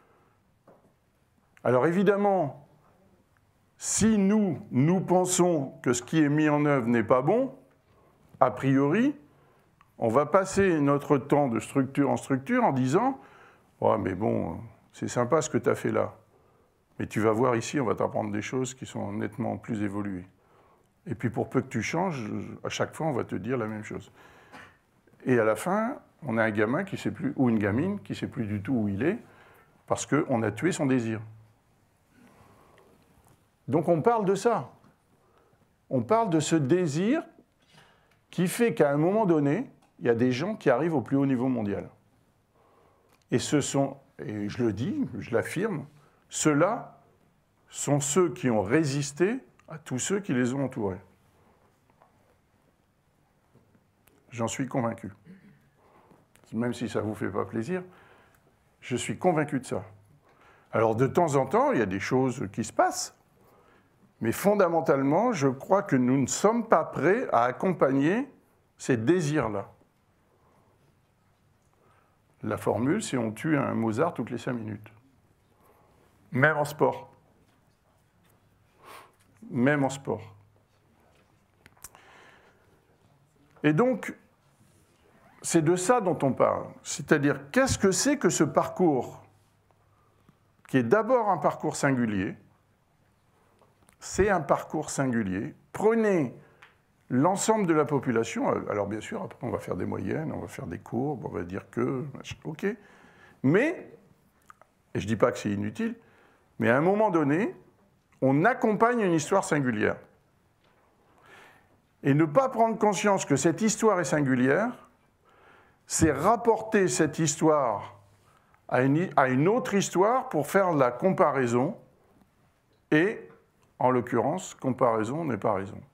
Alors évidemment, si nous, nous pensons que ce qui est mis en œuvre n'est pas bon, a priori, on va passer notre temps de structure en structure en disant « Oh, mais bon, c'est sympa ce que tu as fait là. Mais tu vas voir ici, on va t'apprendre des choses qui sont nettement plus évoluées. Et puis pour peu que tu changes, à chaque fois, on va te dire la même chose. » Et à la fin, on a un gamin qui sait plus, ou une gamine qui ne sait plus du tout où il est, parce qu'on a tué son désir. Donc on parle de ça. On parle de ce désir qui fait qu'à un moment donné, il y a des gens qui arrivent au plus haut niveau mondial. Et ce sont, et je le dis, je l'affirme, ceux-là sont ceux qui ont résisté à tous ceux qui les ont entourés. J'en suis convaincu. Même si ça ne vous fait pas plaisir, je suis convaincu de ça. Alors de temps en temps, il y a des choses qui se passent, mais fondamentalement, je crois que nous ne sommes pas prêts à accompagner ces désirs-là. La formule, c'est on tue un Mozart toutes les cinq minutes. Même en sport. Même en sport. Et donc, c'est de ça dont on parle. C'est-à-dire, qu'est-ce que c'est que ce parcours, qui est d'abord un parcours singulier? C'est un parcours singulier. Prenez l'ensemble de la population. Alors, bien sûr, après, on va faire des moyennes, on va faire des courbes, on va dire que... OK. Mais, et je ne dis pas que c'est inutile, mais à un moment donné, on accompagne une histoire singulière. Et ne pas prendre conscience que cette histoire est singulière, c'est rapporter cette histoire à une, à une autre histoire pour faire la comparaison, et, en l'occurrence, comparaison n'est pas raison.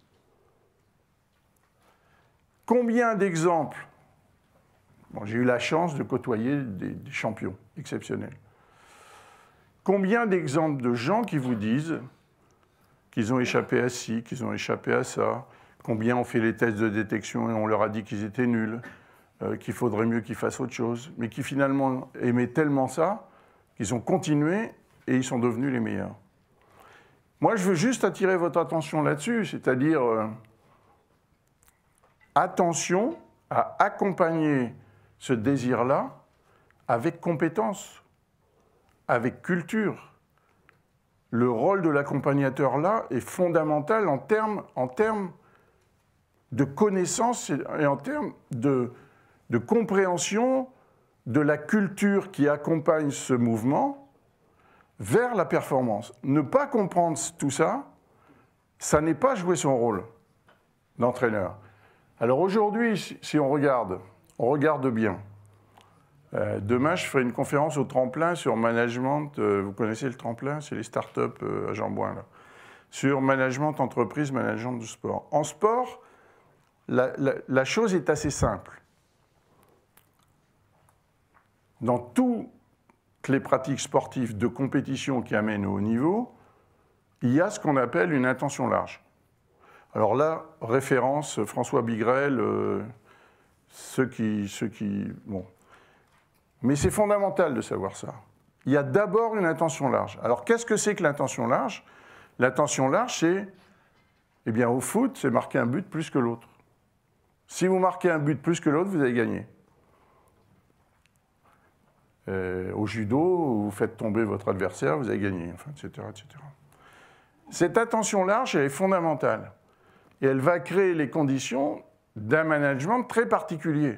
Combien d'exemples, bon, j'ai eu la chance de côtoyer des, des champions exceptionnels, combien d'exemples de gens qui vous disent qu'ils ont échappé à ci, qu'ils ont échappé à ça, combien ont fait les tests de détection et on leur a dit qu'ils étaient nuls, euh, qu'il faudrait mieux qu'ils fassent autre chose, mais qui finalement aimaient tellement ça qu'ils ont continué et ils sont devenus les meilleurs. Moi, je veux juste attirer votre attention là-dessus, c'est-à-dire euh, attention à accompagner ce désir-là avec compétence, avec culture. Le rôle de l'accompagnateur là est fondamental en termes, en termes de connaissance et en termes de, de compréhension de la culture qui accompagne ce mouvement vers la performance. Ne pas comprendre tout ça, ça n'est pas jouer son rôle d'entraîneur. Alors aujourd'hui, si on regarde, on regarde bien. Euh, demain, je ferai une conférence au tremplin sur management. Euh, vous connaissez le tremplin? C'est les startups euh, à Jean-Bouin, là. Sur management entreprise, management du sport. En sport, la, la, la chose est assez simple. Dans toutes les pratiques sportives de compétition qui amènent au haut niveau, il y a ce qu'on appelle une intention large. Alors là, référence François Bigrel, euh, ceux qui... Ceux qui bon. Mais c'est fondamental de savoir ça. Il y a d'abord une intention large. Alors qu'est-ce que c'est que l'intention large? L'intention large, c'est, eh bien au foot, c'est marquer un but plus que l'autre. Si vous marquez un but plus que l'autre, vous avez gagné. Euh, au judo, vous faites tomber votre adversaire, vous avez gagné, enfin, et cetera, et cetera. Cette intention large, elle est fondamentale. Et elle va créer les conditions d'un management très particulier.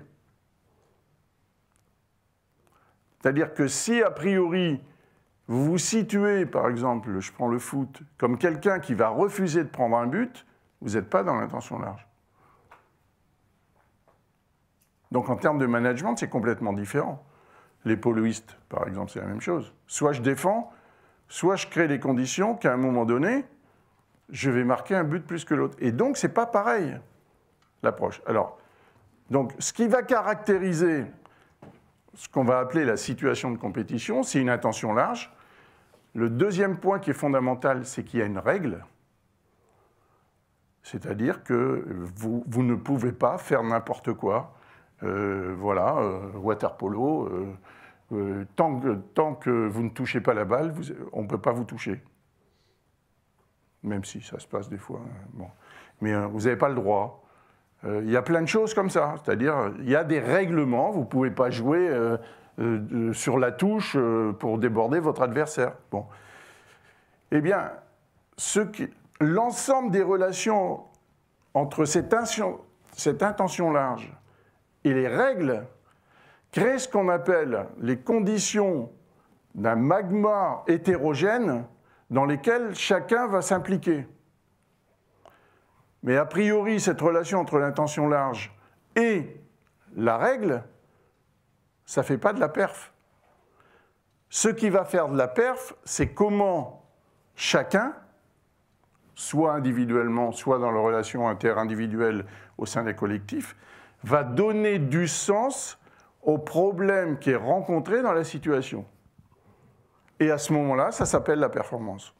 C'est-à-dire que si, a priori, vous vous situez, par exemple, je prends le foot, comme quelqu'un qui va refuser de prendre un but, vous n'êtes pas dans l'intention large. Donc en termes de management, c'est complètement différent. Les poloistes, par exemple, c'est la même chose. Soit je défends, soit je crée les conditions qu'à un moment donné, je vais marquer un but plus que l'autre. Et donc, ce n'est pas pareil, l'approche. Alors, Donc, ce qui va caractériser ce qu'on va appeler la situation de compétition, c'est une intention large. Le deuxième point qui est fondamental, c'est qu'il y a une règle. C'est-à-dire que vous, vous ne pouvez pas faire n'importe quoi. Euh, voilà, euh, water polo, euh, euh, tant, que, tant que vous ne touchez pas la balle, vous, on ne peut pas vous toucher. Même si ça se passe des fois. Bon. Mais euh, vous n'avez pas le droit. Euh, il y a plein de choses comme ça. C'est-à-dire, il y a des règlements. Vous ne pouvez pas jouer euh, euh, sur la touche euh, pour déborder votre adversaire. Bon. Eh bien, l'ensemble des relations entre cette, cette intention large et les règles crée ce qu'on appelle les conditions d'un magma hétérogène dans lesquelles chacun va s'impliquer. Mais a priori, cette relation entre l'intention large et la règle, ça ne fait pas de la perf. Ce qui va faire de la perf, c'est comment chacun, soit individuellement, soit dans la relation interindividuelle au sein des collectifs, va donner du sens au problème qui est rencontré dans la situation. Et à ce moment-là, ça s'appelle la performance.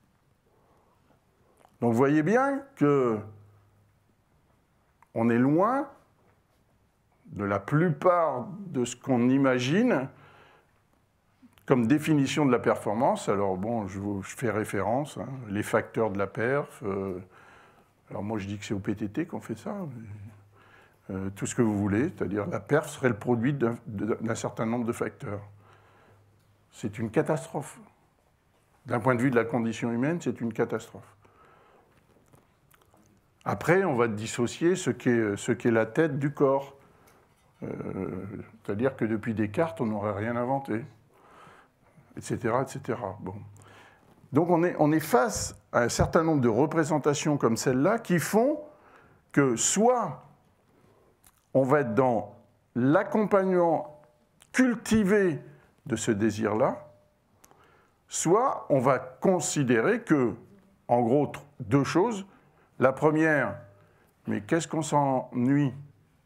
Donc vous voyez bien que on est loin de la plupart de ce qu'on imagine comme définition de la performance. Alors bon, je, vous, je fais référence, hein, les facteurs de la perf. Euh, alors moi je dis que c'est au P T T qu'on fait ça. Euh, tout ce que vous voulez, c'est-à-dire la perf serait le produit d'un, d'un certain nombre de facteurs. C'est une catastrophe. D'un point de vue de la condition humaine, c'est une catastrophe. Après, on va dissocier ce qu'est, ce qu'est la tête du corps. Euh, c'est-à-dire que depuis Descartes, on n'aurait rien inventé, et cetera, et cetera. Bon. Donc on est, on est face à un certain nombre de représentations comme celle-là qui font que soit on va être dans l'accompagnement cultivé de ce désir-là, soit on va considérer que, en gros, deux choses. La première, mais qu'est-ce qu'on s'ennuie?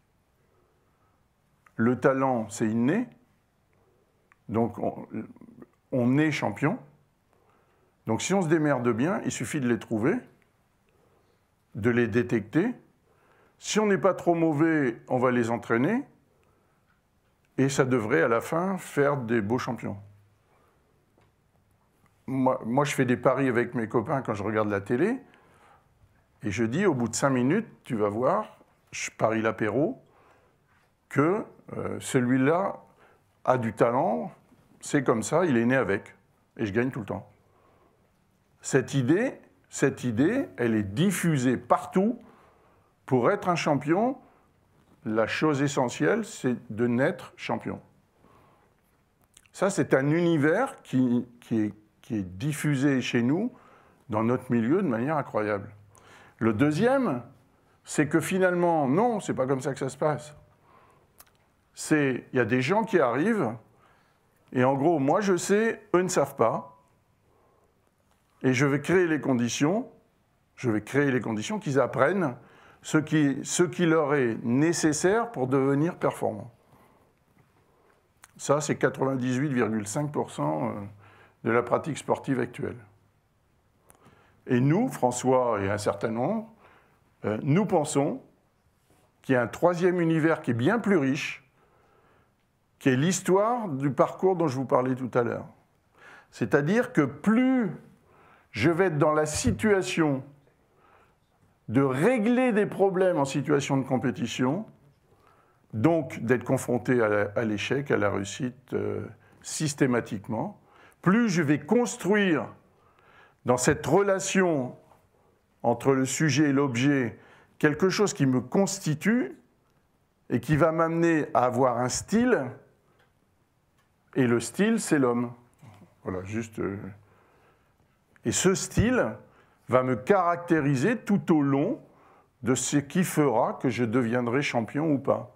Le talent, c'est inné. Donc, on, on est champion. Donc, si on se démerde bien, il suffit de les trouver, de les détecter. Si on n'est pas trop mauvais, on va les entraîner. Et ça devrait, à la fin, faire des beaux champions. Moi, moi, je fais des paris avec mes copains quand je regarde la télé. Et je dis, au bout de cinq minutes, tu vas voir, je parie l'apéro, que euh, celui-là a du talent, c'est comme ça, il est né avec. Et je gagne tout le temps. Cette idée, cette idée, elle est diffusée partout. Pour être un champion, la chose essentielle, c'est de naître champion. Ça, c'est un univers qui, qui, est, qui est diffusé chez nous, dans notre milieu, de manière incroyable. Le deuxième, c'est que finalement, non, c'est pas comme ça que ça se passe. C'est, il y a des gens qui arrivent, et en gros, moi je sais, eux ne savent pas, et je vais créer les conditions, je vais créer les conditions qu'ils apprennent ce qui, ce qui leur est nécessaire pour devenir performants. Ça, c'est quatre-vingt-dix-huit virgule cinq pour cent de la pratique sportive actuelle. Et nous, François et un certain nombre, euh, nous pensons qu'il y a un troisième univers qui est bien plus riche, qui est l'histoire du parcours dont je vous parlais tout à l'heure. C'est-à-dire que plus je vais être dans la situation de régler des problèmes en situation de compétition, donc d'être confronté à l'échec, à la réussite euh, systématiquement, plus je vais construire dans cette relation entre le sujet et l'objet, quelque chose qui me constitue et qui va m'amener à avoir un style, et le style, c'est l'homme. Voilà, juste... Euh... Et ce style va me caractériser tout au long de ce qui fera que je deviendrai champion ou pas.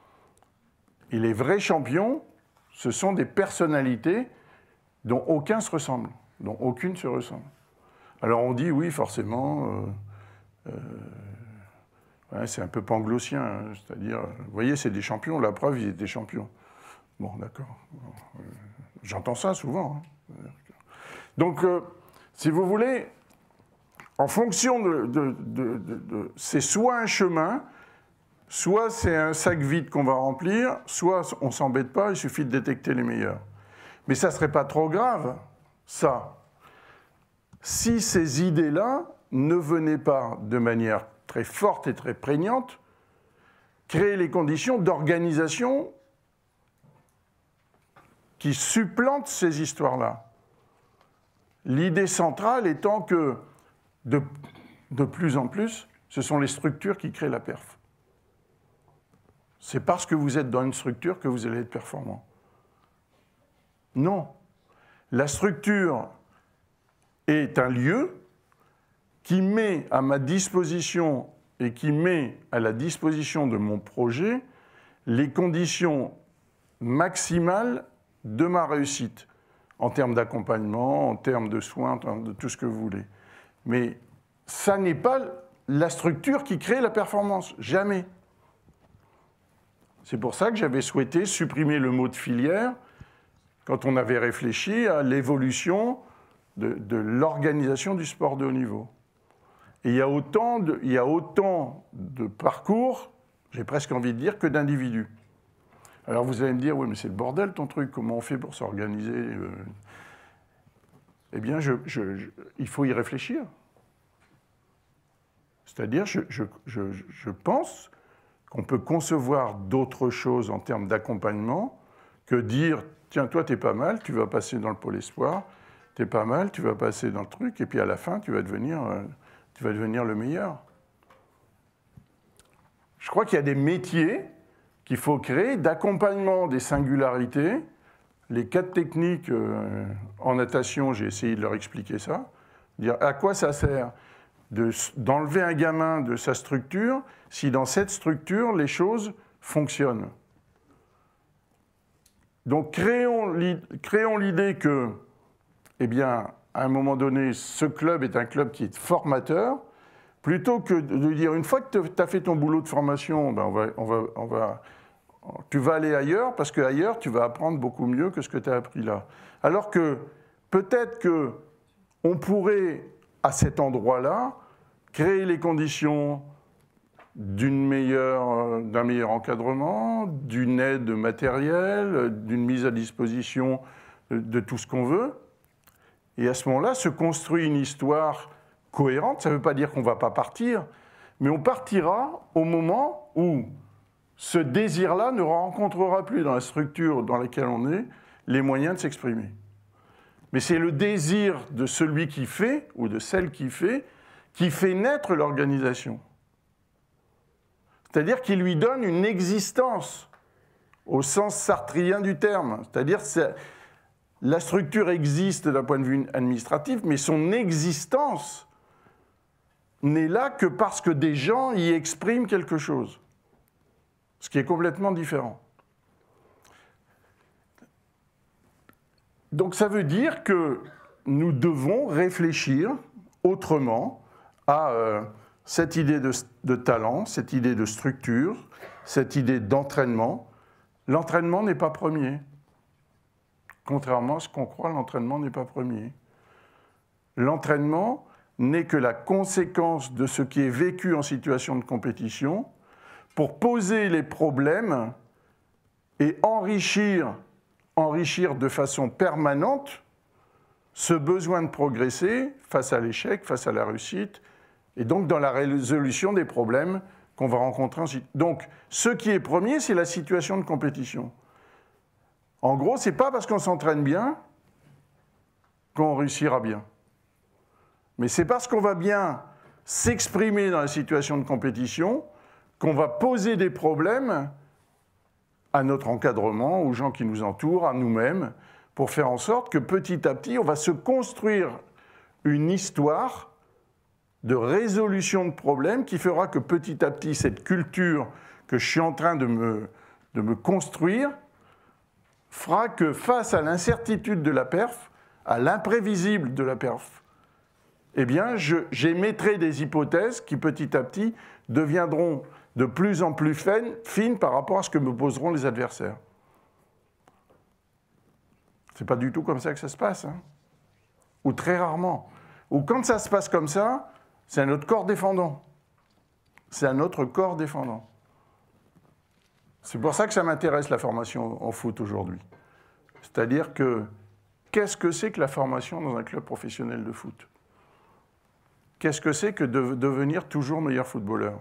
Et les vrais champions, ce sont des personnalités dont aucun se ressemble, dont aucune se ressemble. Alors on dit, oui, forcément, euh, euh, Ouais, c'est un peu panglossien, hein, c'est-à-dire, vous voyez, c'est des champions, la preuve, ils étaient champions. Bon, d'accord. Euh, J'entends ça souvent. Hein. Donc, euh, si vous voulez, en fonction de... de, de, de, de c'est soit un chemin, soit c'est un sac vide qu'on va remplir, soit on ne s'embête pas, il suffit de détecter les meilleurs. Mais ça ne serait pas trop grave, ça, si ces idées-là ne venaient pas de manière très forte et très prégnante créer les conditions d'organisation qui supplantent ces histoires-là. L'idée centrale étant que, de, de plus en plus, ce sont les structures qui créent la perf. C'est parce que vous êtes dans une structure que vous allez être performant. Non. La structure est un lieu qui met à ma disposition et qui met à la disposition de mon projet les conditions maximales de ma réussite, en termes d'accompagnement, en termes de soins, en termes de tout ce que vous voulez. Mais ça n'est pas la structure qui crée la performance, jamais. C'est pour ça que j'avais souhaité supprimer le mot de filière quand on avait réfléchi à l'évolution de, de l'organisation du sport de haut niveau. Et il y a autant de, il y a autant de parcours, j'ai presque envie de dire, que d'individus. Alors vous allez me dire, oui, mais c'est le bordel ton truc, comment on fait pour s'organiser euh... Eh bien, je, je, je, il faut y réfléchir. C'est-à-dire, je, je, je, je pense qu'on peut concevoir d'autres choses en termes d'accompagnement que dire, tiens, toi, t'es pas mal, tu vas passer dans le pôle espoir, t'es pas mal, tu vas passer dans le truc, et puis à la fin, tu vas devenir, euh, tu vas devenir le meilleur. Je crois qu'il y a des métiers qu'il faut créer d'accompagnement des singularités. Les quatre techniques euh, en natation, j'ai essayé de leur expliquer ça. Dire à quoi ça sert de, d'enlever un gamin de sa structure si dans cette structure, les choses fonctionnent. Donc créons, créons l'idée que, eh bien, à un moment donné, ce club est un club qui est formateur, plutôt que de dire, une fois que tu as fait ton boulot de formation, ben on va, on va, on va, tu vas aller ailleurs, parce qu'ailleurs, tu vas apprendre beaucoup mieux que ce que tu as appris là. Alors que peut-être qu'on pourrait, à cet endroit-là, créer les conditions d'une meilleure, d'un meilleur encadrement, d'une aide matérielle, d'une mise à disposition de, de tout ce qu'on veut. Et à ce moment-là, se construit une histoire cohérente. Ça ne veut pas dire qu'on ne va pas partir, mais on partira au moment où ce désir-là ne rencontrera plus dans la structure dans laquelle on est les moyens de s'exprimer. Mais c'est le désir de celui qui fait, ou de celle qui fait, qui fait naître l'organisation. C'est-à-dire qu'il lui donne une existence, au sens sartrien du terme. C'est-à-dire que la structure existe d'un point de vue administratif, mais son existence n'est là que parce que des gens y expriment quelque chose. Ce qui est complètement différent. Donc ça veut dire que nous devons réfléchir autrement à euh, cette idée de, de talent, cette idée de structure, cette idée d'entraînement. L'entraînement n'est pas premier. Contrairement à ce qu'on croit, l'entraînement n'est pas premier. L'entraînement n'est que la conséquence de ce qui est vécu en situation de compétition pour poser les problèmes et enrichir, enrichir de façon permanente ce besoin de progresser face à l'échec, face à la réussite, et donc dans la résolution des problèmes qu'on va rencontrer ensuite. Donc, ce qui est premier, c'est la situation de compétition. En gros, ce n'est pas parce qu'on s'entraîne bien qu'on réussira bien. Mais c'est parce qu'on va bien s'exprimer dans la situation de compétition qu'on va poser des problèmes à notre encadrement, aux gens qui nous entourent, à nous-mêmes, pour faire en sorte que petit à petit, on va se construire une histoire de résolution de problèmes qui fera que petit à petit, cette culture que je suis en train de me, de me construire fera que face à l'incertitude de la perf, à l'imprévisible de la perf, eh bien, je, j'émettrai des hypothèses qui petit à petit deviendront de plus en plus fines, fines par rapport à ce que me poseront les adversaires. C'est pas du tout comme ça que ça se passe, hein. Ou très rarement. Ou quand ça se passe comme ça, c'est un autre corps défendant. C'est un autre corps défendant. C'est pour ça que ça m'intéresse la formation en foot aujourd'hui. C'est-à-dire que, qu'est-ce que c'est que la formation dans un club professionnel de foot? Qu'est-ce que c'est que de devenir toujours meilleur footballeur?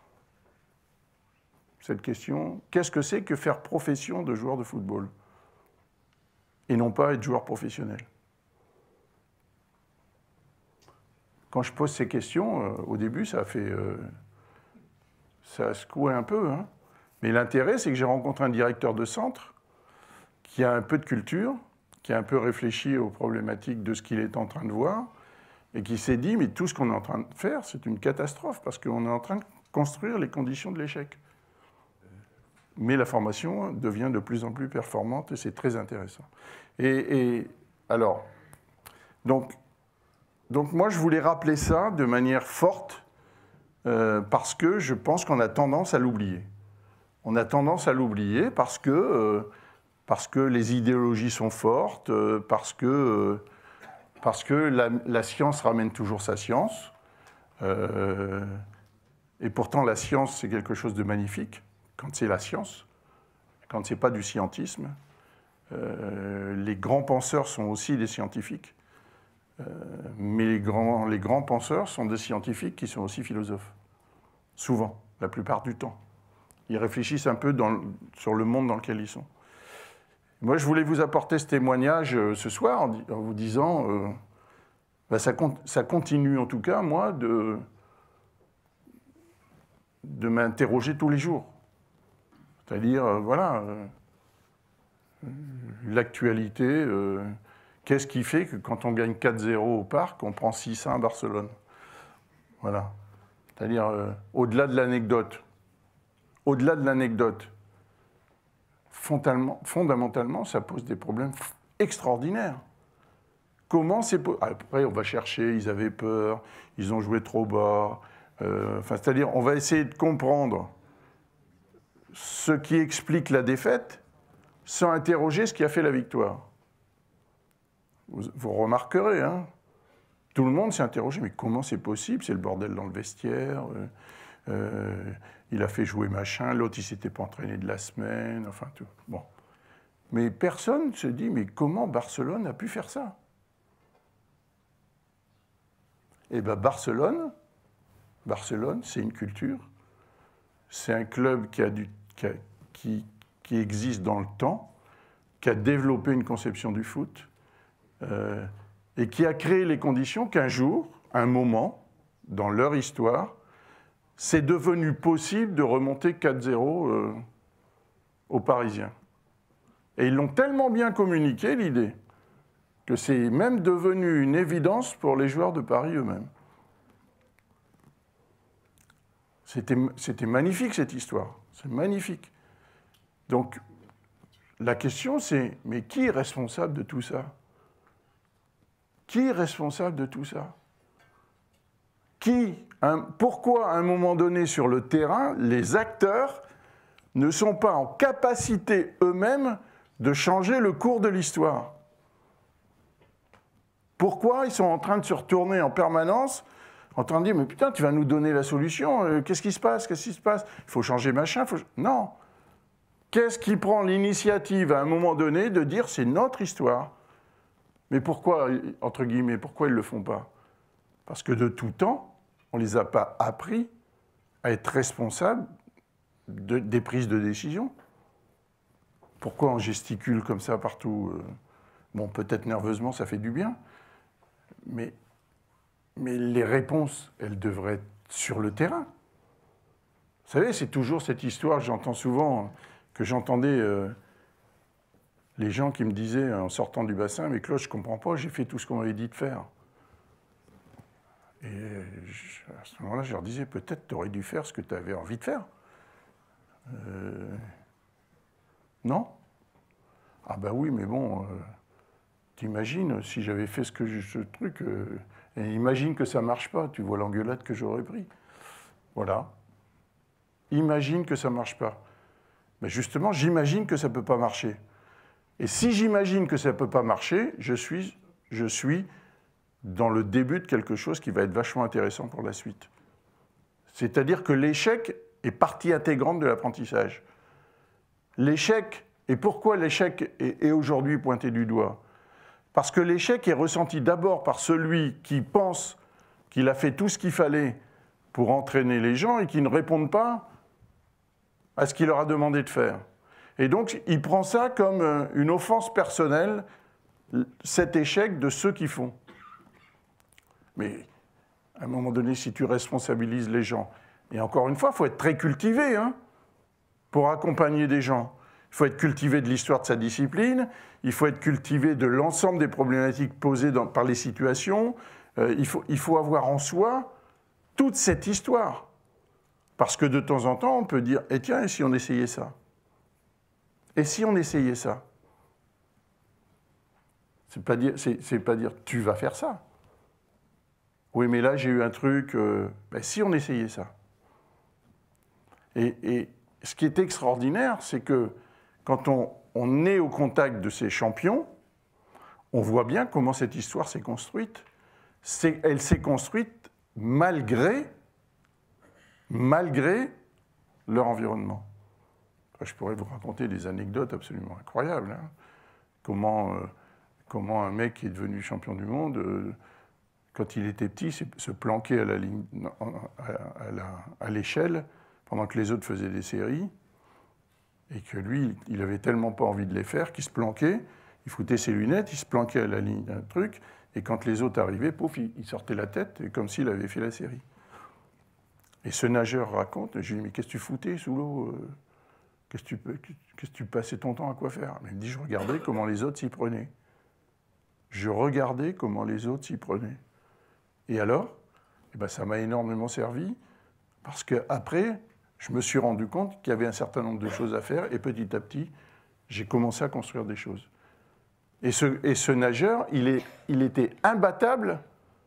Cette question, qu'est-ce que c'est que faire profession de joueur de football? Et non pas être joueur professionnel. Quand je pose ces questions, euh, au début, ça a fait... Euh, ça a secoué un peu, hein. Mais l'intérêt, c'est que j'ai rencontré un directeur de centre qui a un peu de culture, qui a un peu réfléchi aux problématiques de ce qu'il est en train de voir, et qui s'est dit, mais tout ce qu'on est en train de faire, c'est une catastrophe, parce qu'on est en train de construire les conditions de l'échec. Mais la formation devient de plus en plus performante, et c'est très intéressant. Et, et alors, donc, donc moi, je voulais rappeler ça de manière forte, euh, parce que je pense qu'on a tendance à l'oublier. On a tendance à l'oublier parce que, euh, parce que les idéologies sont fortes, euh, parce que, euh, parce que la, la science ramène toujours sa science. Euh, et pourtant, la science, c'est quelque chose de magnifique, quand c'est la science, quand ce n'est pas du scientisme. Euh, les grands penseurs sont aussi des scientifiques, euh, mais les grands, les grands penseurs sont des scientifiques qui sont aussi philosophes, souvent, la plupart du temps. Ils réfléchissent un peu dans, sur le monde dans lequel ils sont. Moi, je voulais vous apporter ce témoignage euh, ce soir en, en vous disant, euh, bah, ça, ça continue en tout cas, moi, de, de m'interroger tous les jours. C'est-à-dire, euh, voilà, euh, l'actualité, euh, qu'est-ce qui fait que quand on gagne quatre zéro au parc, on prend six un à Barcelone? Voilà. C'est-à-dire, euh, au-delà de l'anecdote, au-delà de l'anecdote, fondamentalement, ça pose des problèmes extraordinaires. Comment c'est... Après, on va chercher, ils avaient peur, ils ont joué trop bas. Euh, enfin, c'est-à-dire, on va essayer de comprendre ce qui explique la défaite sans interroger ce qui a fait la victoire. Vous, vous remarquerez, hein, tout le monde s'est interrogé, mais comment c'est possible? C'est le bordel dans le vestiaire. Euh, euh, il a fait jouer machin, l'autre il s'était pas entraîné de la semaine, enfin tout. Bon. Mais personne ne se dit, mais comment Barcelone a pu faire ça? Eh bien Barcelone, Barcelone, c'est une culture, c'est un club qui, a du, qui, a, qui, qui existe dans le temps, qui a développé une conception du foot, euh, et qui a créé les conditions qu'un jour, un moment, dans leur histoire, c'est devenu possible de remonter quatre zéro euh, aux Parisiens. Et ils l'ont tellement bien communiqué, l'idée, que c'est même devenu une évidence pour les joueurs de Paris eux-mêmes. C'était, c'était magnifique, cette histoire. C'est magnifique. Donc, la question, c'est, mais qui est responsable de tout ça? Qui est responsable de tout ça? Qui, un, pourquoi, à un moment donné, sur le terrain, les acteurs ne sont pas en capacité eux-mêmes de changer le cours de l'histoire? Pourquoi ils sont en train de se retourner en permanence, en train de dire, mais putain, tu vas nous donner la solution, euh, qu'est-ce qui se passe, qu'est-ce qui se passe? Il faut changer machin, faut... Non. Qu'est-ce qui prend l'initiative, à un moment donné, de dire, c'est notre histoire? Mais pourquoi, entre guillemets, pourquoi ils ne le font pas? Parce que de tout temps, on ne les a pas appris à être responsables de, des prises de décision. Pourquoi on gesticule comme ça partout? Bon, peut-être nerveusement, ça fait du bien, mais, mais les réponses, elles devraient être sur le terrain. Vous savez, c'est toujours cette histoire que j'entends souvent, que j'entendais euh, les gens qui me disaient en sortant du bassin, mais Claude, je ne comprends pas, j'ai fait tout ce qu'on m'avait dit de faire. Et je, à ce moment-là, je leur disais, peut-être tu aurais dû faire ce que tu avais envie de faire. Euh, non? Ah ben oui, mais bon, euh, t'imagines, si j'avais fait ce, que je, ce truc, euh, et imagine que ça ne marche pas, tu vois l'engueulade que j'aurais pris. Voilà. imagine que ça ne marche pas. Mais justement, j'imagine que ça ne peut pas marcher. Et si j'imagine que ça ne peut pas marcher, je suis, je suis dans le début de quelque chose qui va être vachement intéressant pour la suite. C'est-à-dire que l'échec est partie intégrante de l'apprentissage. L'échec, et pourquoi l'échec est, est aujourd'hui pointé du doigt? Parce que l'échec est ressenti d'abord par celui qui pense qu'il a fait tout ce qu'il fallait pour entraîner les gens et qui ne répondent pas à ce qu'il leur a demandé de faire. Et donc, il prend ça comme une offense personnelle, cet échec de ceux qui font. Mais à un moment donné, si tu responsabilises les gens, et encore une fois, il faut être très cultivé hein, pour accompagner des gens. Il faut être cultivé de l'histoire de sa discipline, il faut être cultivé de l'ensemble des problématiques posées dans, par les situations, euh, il, faut, il faut avoir en soi toute cette histoire. Parce que de temps en temps, on peut dire, eh tiens, et si on essayait ça? Et si on essayait ça? C'est pas dire, c'est, c'est pas dire, tu vas faire ça. Oui, mais là, j'ai eu un truc, euh, ben, si on essayait ça? Et, et ce qui est extraordinaire, c'est que quand on, on est au contact de ces champions, on voit bien comment cette histoire s'est construite. C'est, elle s'est construite malgré, malgré leur environnement. Je pourrais vous raconter des anecdotes absolument incroyables. Hein. Comment, euh, comment un mec qui est devenu champion du monde, euh, quand il était petit, se planquait à, la ligne, à, la, à l'échelle pendant que les autres faisaient des séries, et que lui, il avait tellement pas envie de les faire qu'il se planquait, il foutait ses lunettes, il se planquait à la ligne d'un truc, et quand les autres arrivaient, pouf, il sortait la tête, comme s'il avait fait la série. Et ce nageur raconte, je lui dis, mais qu'est-ce que tu foutais sous l'eau? Qu'est-ce que tu, qu'est-ce que tu passais ton temps à quoi faire? Il me dit, je regardais comment les autres s'y prenaient. Je regardais comment les autres s'y prenaient. Et alors, eh ben, ça m'a énormément servi, parce qu'après, je me suis rendu compte qu'il y avait un certain nombre de choses à faire, et petit à petit, j'ai commencé à construire des choses. Et ce, et ce nageur, il, est, il était imbattable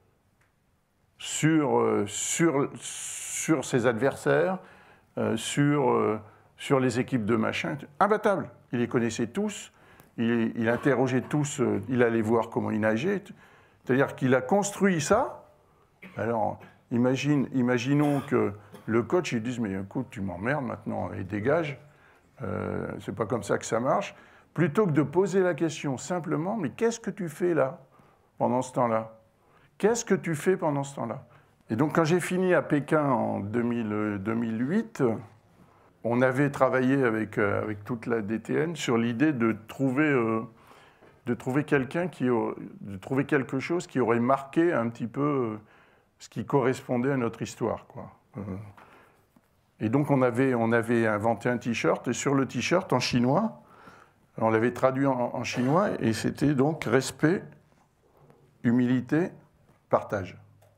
sur, euh, sur, sur ses adversaires, euh, sur, euh, sur les équipes de machin, imbattable. Il les connaissait tous, il, il interrogeait tous, euh, il allait voir comment ils nageaient. C'est-à-dire qu'il a construit ça. Alors, imagine, imaginons que le coach, il dise, mais écoute, tu m'emmerdes maintenant, et dégage, euh, c'est pas comme ça que ça marche. Plutôt que de poser la question simplement, mais qu'est-ce que tu fais là, pendant ce temps-là? Qu'est-ce que tu fais pendant ce temps-là? Et donc, quand j'ai fini à Pékin en deux mille, deux mille huit, on avait travaillé avec, euh, avec toute la D T N sur l'idée de trouver, euh, de trouver quelqu'un qui, de trouver quelque chose qui aurait marqué un petit peu euh, ce qui correspondait à notre histoire, quoi. Euh, et donc, on avait, on avait inventé un t-shirt, et sur le t-shirt, en chinois, on l'avait traduit en, en chinois, et c'était donc respect, humilité, partage.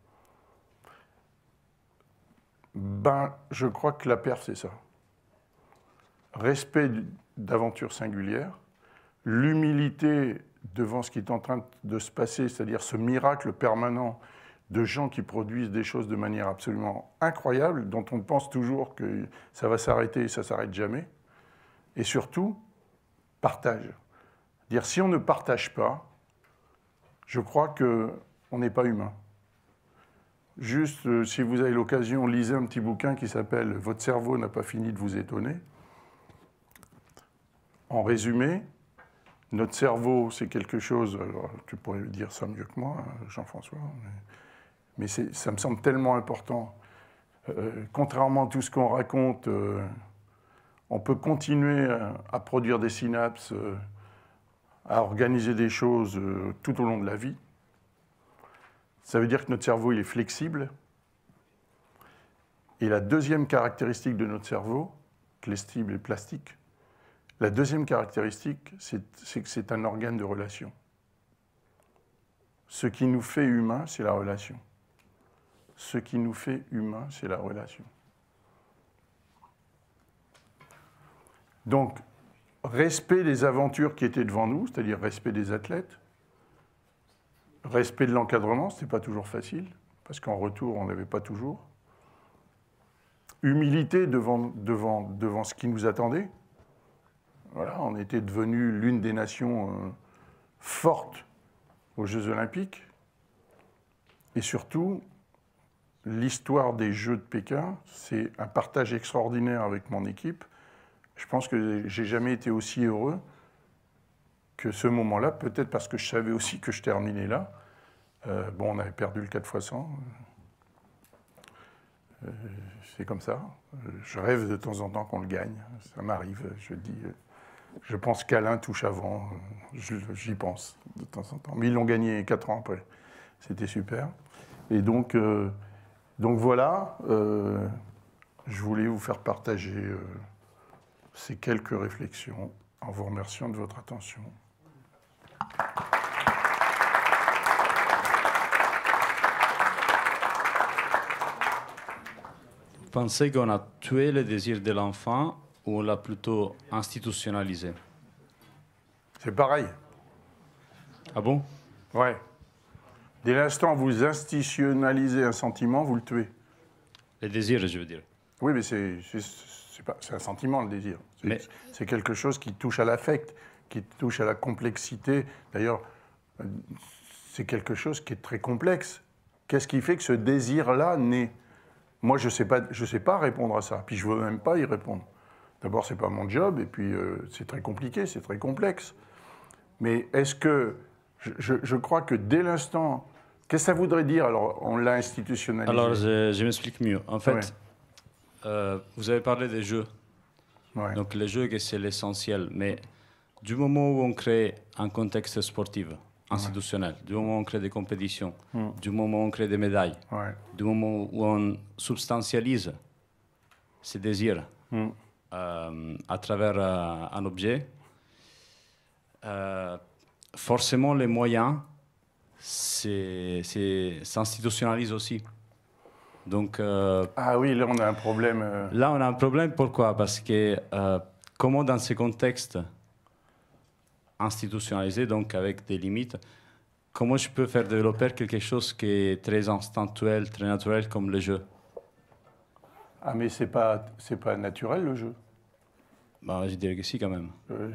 Ben, je crois que la perf, c'est ça. Respect d'aventures singulières, l'humilité devant ce qui est en train de se passer, c'est-à-dire ce miracle permanent de gens qui produisent des choses de manière absolument incroyable, dont on pense toujours que ça va s'arrêter et ça ne s'arrête jamais. Et surtout, partage. Dire, si on ne partage pas, je crois qu'on n'est pas humain. Juste, euh, si vous avez l'occasion, lisez un petit bouquin qui s'appelle « Votre cerveau n'a pas fini de vous étonner ». En résumé, notre cerveau, c'est quelque chose, alors, tu pourrais dire ça mieux que moi, Jean-François, mais, mais ça me semble tellement important. Euh, contrairement à tout ce qu'on raconte, euh, on peut continuer à, à produire des synapses, euh, à organiser des choses euh, tout au long de la vie. Ça veut dire que notre cerveau, il est flexible. Et la deuxième caractéristique de notre cerveau, flexible et plastique, la deuxième caractéristique, c'est, c'est que c'est un organe de relation. Ce qui nous fait humains, c'est la relation. Ce qui nous fait humains, c'est la relation. Donc, respect des aventures qui étaient devant nous, c'est-à-dire respect des athlètes, respect de l'encadrement, ce n'était pas toujours facile, parce qu'en retour, on n'avait pas toujours. humilité devant, devant, devant ce qui nous attendait. Voilà, on était devenu l'une des nations euh, fortes aux Jeux Olympiques. Et surtout, l'histoire des Jeux de Pékin, c'est un partage extraordinaire avec mon équipe. Je pense que j'ai jamais été aussi heureux que ce moment-là, peut-être parce que je savais aussi que je terminais là. Euh, bon, on avait perdu le quatre fois cent. Euh, c'est comme ça. Je rêve de temps en temps qu'on le gagne. Ça m'arrive, je dis. Je pense qu'Alain touche avant. J'y pense de temps en temps. Mais ils l'ont gagné quatre ans après. C'était super. Et donc, euh, donc voilà, euh, je voulais vous faire partager euh, ces quelques réflexions en vous remerciant de votre attention. Vous pensez qu'on a tué le désir de l'enfant ou on l'a plutôt institutionnalisé? C'est pareil. Ah bon? Ouais. Dès l'instant où vous institutionnalisez un sentiment, vous le tuez. Le désir, je veux dire. Oui, mais c'est un sentiment, le désir. C'est Mais... c'est quelque chose qui touche à l'affect, qui touche à la complexité. D'ailleurs, c'est quelque chose qui est très complexe. Qu'est-ce qui fait que ce désir-là naît? Moi, je ne sais pas, je sais pas répondre à ça. Puis je ne veux même pas y répondre. D'abord, ce n'est pas mon job, et puis euh, c'est très compliqué, c'est très complexe. Mais est-ce que... Je, je, je crois que dès l'instant... Qu'est-ce que ça voudrait dire? Alors, on l'a institutionnalisé. Alors, je, je m'explique mieux. En fait, ouais. euh, vous avez parlé des jeux. Ouais. Donc, les jeux, c'est l'essentiel. Mais du moment où on crée un contexte sportif, institutionnel, ouais. du moment où on crée des compétitions, mm. du moment où on crée des médailles, ouais. du moment où on substantialise ses désirs mm. euh, à travers euh, un objet, euh, forcément, les moyens s'institutionnalisent aussi. Donc, euh, ah oui, là, on a un problème. Euh... Là, on a un problème. Pourquoi? Parce que euh, comment dans ces contextes institutionnalisés, donc avec des limites, comment je peux faire développer quelque chose qui est très instinctuel, très naturel, comme le jeu? Ah, mais c'est pas, c'est pas naturel, le jeu. Bah, je dirais que si, quand même. Euh,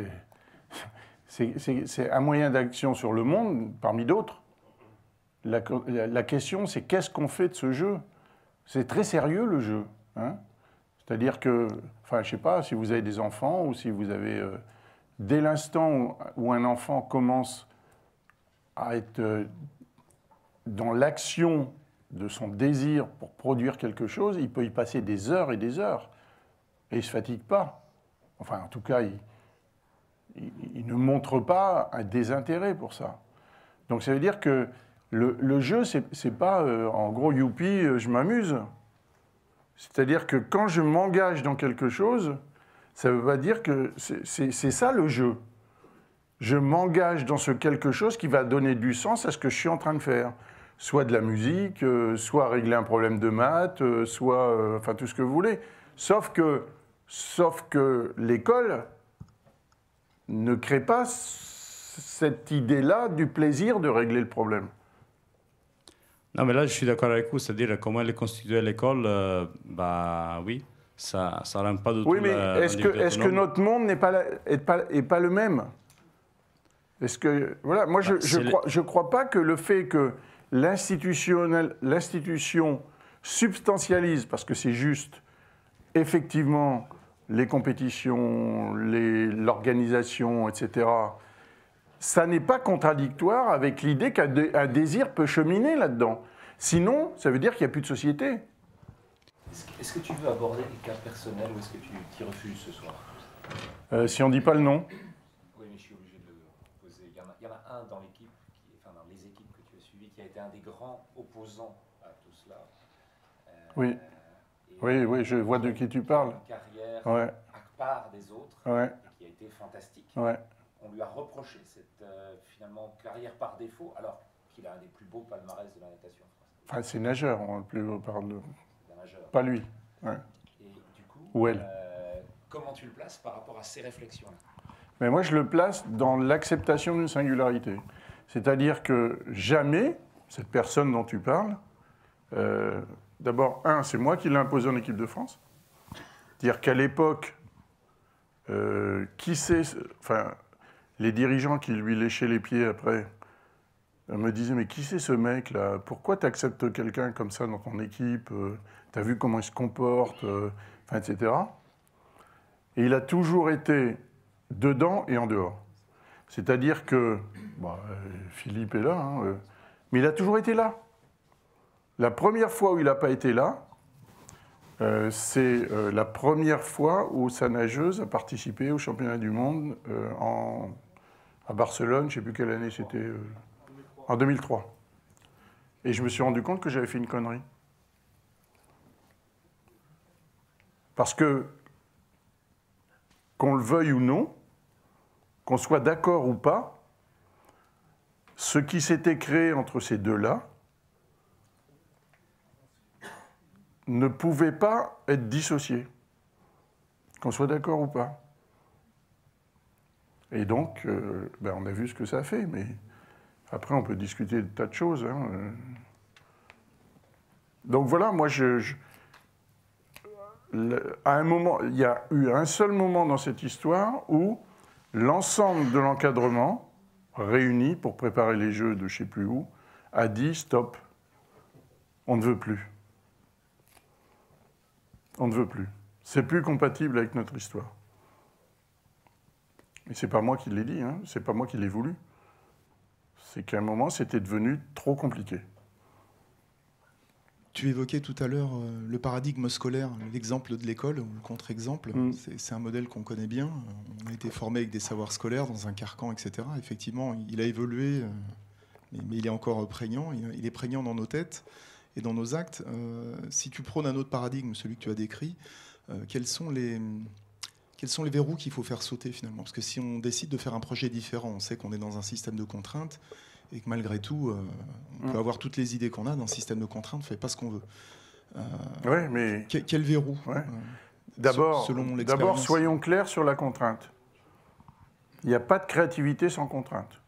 c'est un moyen d'action sur le monde, parmi d'autres. La, la, la question, c'est qu'est-ce qu'on fait de ce jeu? C'est très sérieux, le jeu. Hein? C'est-à-dire que, enfin, je sais pas, si vous avez des enfants ou si vous avez... Euh, dès l'instant où, où un enfant commence à être euh, dans l'action de son désir pour produire quelque chose, il peut y passer des heures et des heures. Et il ne se fatigue pas. Enfin, en tout cas, il, il, il ne montre pas un désintérêt pour ça. Donc ça veut dire que le, le jeu, ce n'est pas, euh, en gros, youpi, euh, je m'amuse. C'est-à-dire que quand je m'engage dans quelque chose, ça ne veut pas dire que c'est ça le jeu. Je m'engage dans ce quelque chose qui va donner du sens à ce que je suis en train de faire. Soit de la musique, euh, soit régler un problème de maths, euh, soit, euh, enfin, tout ce que vous voulez. Sauf que, sauf que l'école ne crée pas cette idée-là du plaisir de régler le problème. Non, mais là, je suis d'accord avec vous. C'est-à-dire, comment elle est constituée l'école, euh, bah oui, ça ne rend pas du tout. Oui, mais est-ce que, est-ce que notre monde n'est pas, est pas, est pas le même? Est-ce que, voilà, moi, bah, je ne crois, je crois pas que le fait que l'institution substantialise, parce que c'est juste, effectivement, les compétitions, l'organisation, et cetera, ça n'est pas contradictoire avec l'idée qu'un désir peut cheminer là-dedans. Sinon, ça veut dire qu'il n'y a plus de société. Est-ce que tu veux aborder des cas personnels ou est-ce que tu t'y refuses ce soir? euh, Si on ne dit pas le nom. Oui, mais je suis obligé de le poser. Il y en a, il y en a un dans l'équipe, enfin dans les équipes que tu as suivies, qui a été un des grands opposants à tout cela. Euh, oui, oui, oui, je vois de qui tu parles. Une carrière ouais. à part des autres, ouais. qui a été fantastique. Ouais. On lui a reproché cette euh, finalement carrière par défaut, alors qu'il a un des plus beaux palmarès de la natation française. Enfin, c'est nageur, on le plus beau parle de... nageur. Pas lui. Ouais. Et du coup, ou elle. Euh, comment tu le places par rapport à ces réflexions-là? Mais moi, je le place dans l'acceptation d'une singularité. C'est-à-dire que jamais, cette personne dont tu parles, euh, d'abord, un, c'est moi qui l'ai imposé en équipe de France. C'est-à-dire qu'à l'époque, euh, qui sait, enfin, les dirigeants qui lui léchaient les pieds après me disaient, mais qui c'est ce mec-là? Pourquoi tu acceptes quelqu'un comme ça dans ton équipe? Tu as vu comment il se comporte, euh, enfin, et cetera. Et il a toujours été dedans et en dehors. C'est-à-dire que, bah, Philippe est là, hein, euh, mais il a toujours été là. La première fois où il n'a pas été là, euh, c'est euh, la première fois où sa nageuse a participé au championnat du monde euh, en, à Barcelone, je ne sais plus quelle année c'était, euh, en deux mille trois. Et je me suis rendu compte que j'avais fait une connerie. Parce que, qu'on le veuille ou non, qu'on soit d'accord ou pas, ce qui s'était créé entre ces deux-là ne pouvait pas être dissocié, qu'on soit d'accord ou pas. Et donc, euh, ben on a vu ce que ça a fait, mais après on peut discuter de tas de choses. Hein. Donc voilà, moi, je, je, le, à un moment, il y a eu un seul moment dans cette histoire où l'ensemble de l'encadrement, réuni pour préparer les Jeux de je ne sais plus où, a dit stop, on ne veut plus. On ne veut plus. C'est plus compatible avec notre histoire. Et c'est pas moi qui l'ai dit, hein. C'est pas moi qui l'ai voulu. C'est qu'à un moment, c'était devenu trop compliqué. Tu évoquais tout à l'heure euh, le paradigme scolaire, l'exemple de l'école, ou le contre-exemple. Mm. C'est un modèle qu'on connaît bien. On a été formé avec des savoirs scolaires dans un carcan, et cetera. Effectivement, il a évolué, euh, mais, mais il est encore prégnant. Il est prégnant dans nos têtes et dans nos actes. Euh, si tu prônes un autre paradigme, celui que tu as décrit, euh, quels sont les, quels sont les verrous qu'il faut faire sauter finalement? Parce que si on décide de faire un projet différent, on sait qu'on est dans un système de contraintes et que malgré tout, euh, on mmh. peut avoir toutes les idées qu'on a dans un système de contraintes, on ne fait pas ce qu'on veut. Euh, ouais, mais... Quel, quel verrou ouais. euh, D'abord, d'abord, soyons clairs sur la contrainte. Il n'y a pas de créativité sans contrainte.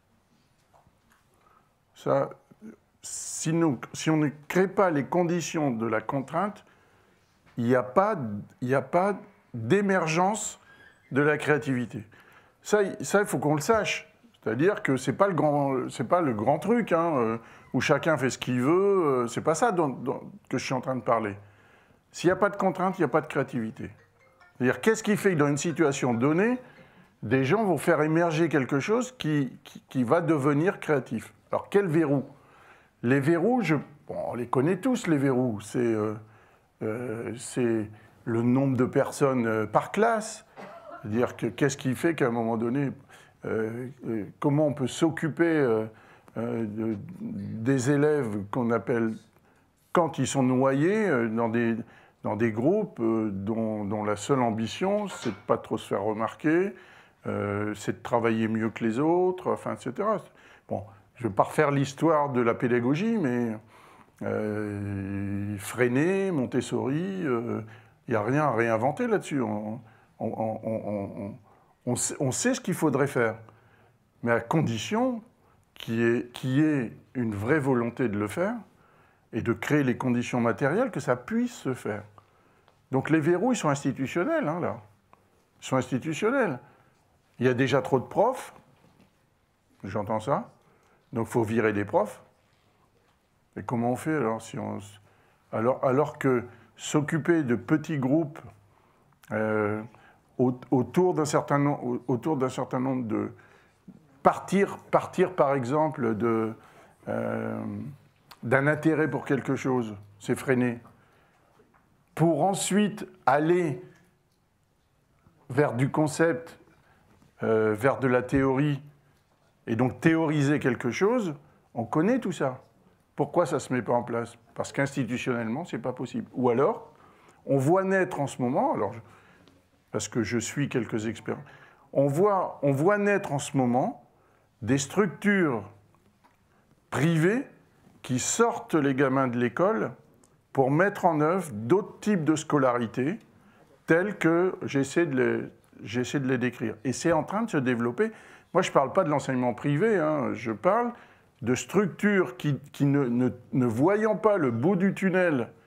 Ça... Si, nous, si on ne crée pas les conditions de la contrainte, il n'y a pas, il n'y a pas d'émergence de la créativité. Ça, ça, il faut qu'on le sache. C'est-à-dire que ce n'est pas, pas le grand truc, hein, euh, où chacun fait ce qu'il veut. Euh, ce n'est pas ça dont, dont, que je suis en train de parler. S'il n'y a pas de contrainte, il n'y a pas de créativité. C'est-à-dire, qu'est-ce qui fait que dans une situation donnée, des gens vont faire émerger quelque chose qui, qui, qui va devenir créatif? Alors, quel verrou? Les verrous, je, bon, on les connaît tous, les verrous. C'est euh, euh, le nombre de personnes euh, par classe. C'est-à-dire que qu'est-ce qui fait qu'à un moment donné, euh, euh, comment on peut s'occuper euh, euh, de, des élèves qu'on appelle, quand ils sont noyés, euh, dans, des, dans des groupes euh, dont, dont la seule ambition, c'est de ne pas trop se faire remarquer, euh, c'est de travailler mieux que les autres, enfin, et cetera. Bon. Je ne vais pas refaire l'histoire de la pédagogie, mais euh, Freinet, Montessori, il euh, n'y a rien à réinventer là-dessus. On, on, on, on, on, sait, on sait ce qu'il faudrait faire, mais à condition qu'il y ait, qu'il y ait une vraie volonté de le faire et de créer les conditions matérielles que ça puisse se faire. Donc les verrous, ils sont institutionnels, hein, là. Ils sont institutionnels. Il y a déjà trop de profs, j'entends ça. Donc, il faut virer des profs. Et comment on fait alors, si on... alors, alors que s'occuper de petits groupes euh, autour d'un certain, no... autour d'un certain nombre de... Partir, partir par exemple, de, euh, d'un intérêt pour quelque chose, c'est freiner. Pour ensuite aller vers du concept, euh, vers de la théorie, et donc théoriser quelque chose, on connaît tout ça. Pourquoi ça ne se met pas en place? Parce qu'institutionnellement, ce n'est pas possible. Ou alors, on voit naître en ce moment, alors, parce que je suis quelques experts, on voit, on voit naître en ce moment des structures privées qui sortent les gamins de l'école pour mettre en œuvre d'autres types de scolarité, tels que j'essaie de les, j'essaie de les décrire. Et c'est en train de se développer. Moi, je ne parle pas de l'enseignement privé, hein, je parle de structures qui, qui ne, ne, ne voyant pas le bout du tunnel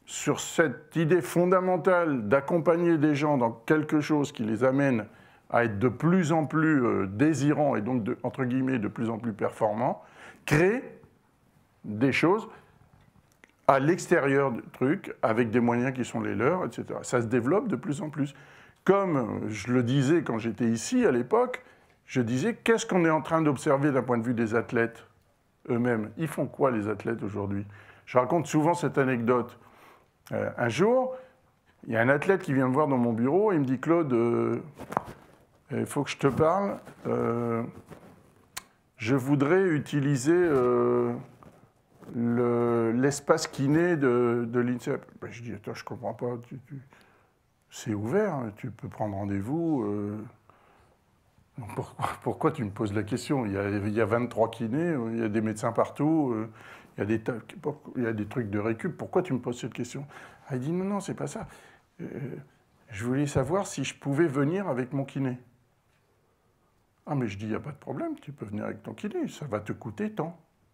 sur cette idée fondamentale d'accompagner des gens dans quelque chose qui les amène à être de plus en plus euh, désirants et donc, de, entre guillemets, de plus en plus performants, créer des choses à l'extérieur du truc, avec des moyens qui sont les leurs, et cetera. Ça se développe de plus en plus. Comme je le disais quand j'étais ici à l'époque, je disais, qu'est-ce qu'on est en train d'observer d'un point de vue des athlètes eux-mêmes? Ils font quoi les athlètes aujourd'hui? Je raconte souvent cette anecdote. Euh, un jour, il y a un athlète qui vient me voir dans mon bureau et il me dit, Claude, euh, il faut que je te parle. Euh, je voudrais utiliser euh, le, l'espace kiné de, de l'INSEP. Ben, je dis, attends, je ne comprends pas. Tu, tu, c'est ouvert, hein, tu peux prendre rendez-vous. Euh, pourquoi, pourquoi tu me poses la question? Il y, a, il y a vingt-trois kinés, il y a des médecins partout. Euh, Il y, a des tas, il y a des trucs de récup, pourquoi tu me poses cette question? Ah, il dit, non, non, c'est pas ça. Euh, je voulais savoir si je pouvais venir avec mon kiné. Ah, mais je dis, il n'y a pas de problème, tu peux venir avec ton kiné, ça va te coûter tant.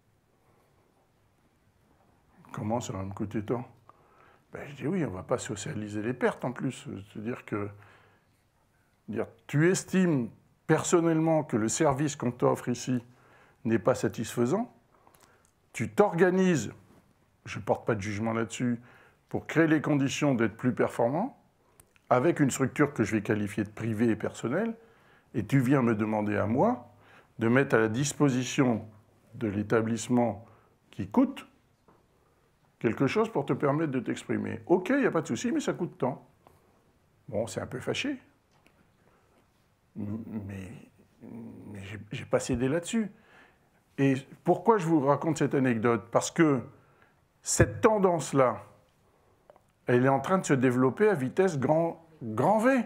Comment ça va me coûter tant? Ben, je dis, oui, on ne va pas socialiser les pertes en plus. C'est-à-dire que dire, tu estimes personnellement que le service qu'on t'offre ici n'est pas satisfaisant, tu t'organises, je ne porte pas de jugement là-dessus, pour créer les conditions d'être plus performant, avec une structure que je vais qualifier de privée et personnelle, et tu viens me demander à moi de mettre à la disposition de l'établissement qui coûte quelque chose pour te permettre de t'exprimer. Ok, il n'y a pas de souci, mais ça coûte tant. Bon, c'est un peu fâché, mais, mais j'ai pas cédé là-dessus. Et pourquoi je vous raconte cette anecdote? Parce que cette tendance-là, elle est en train de se développer à vitesse grand, grand V.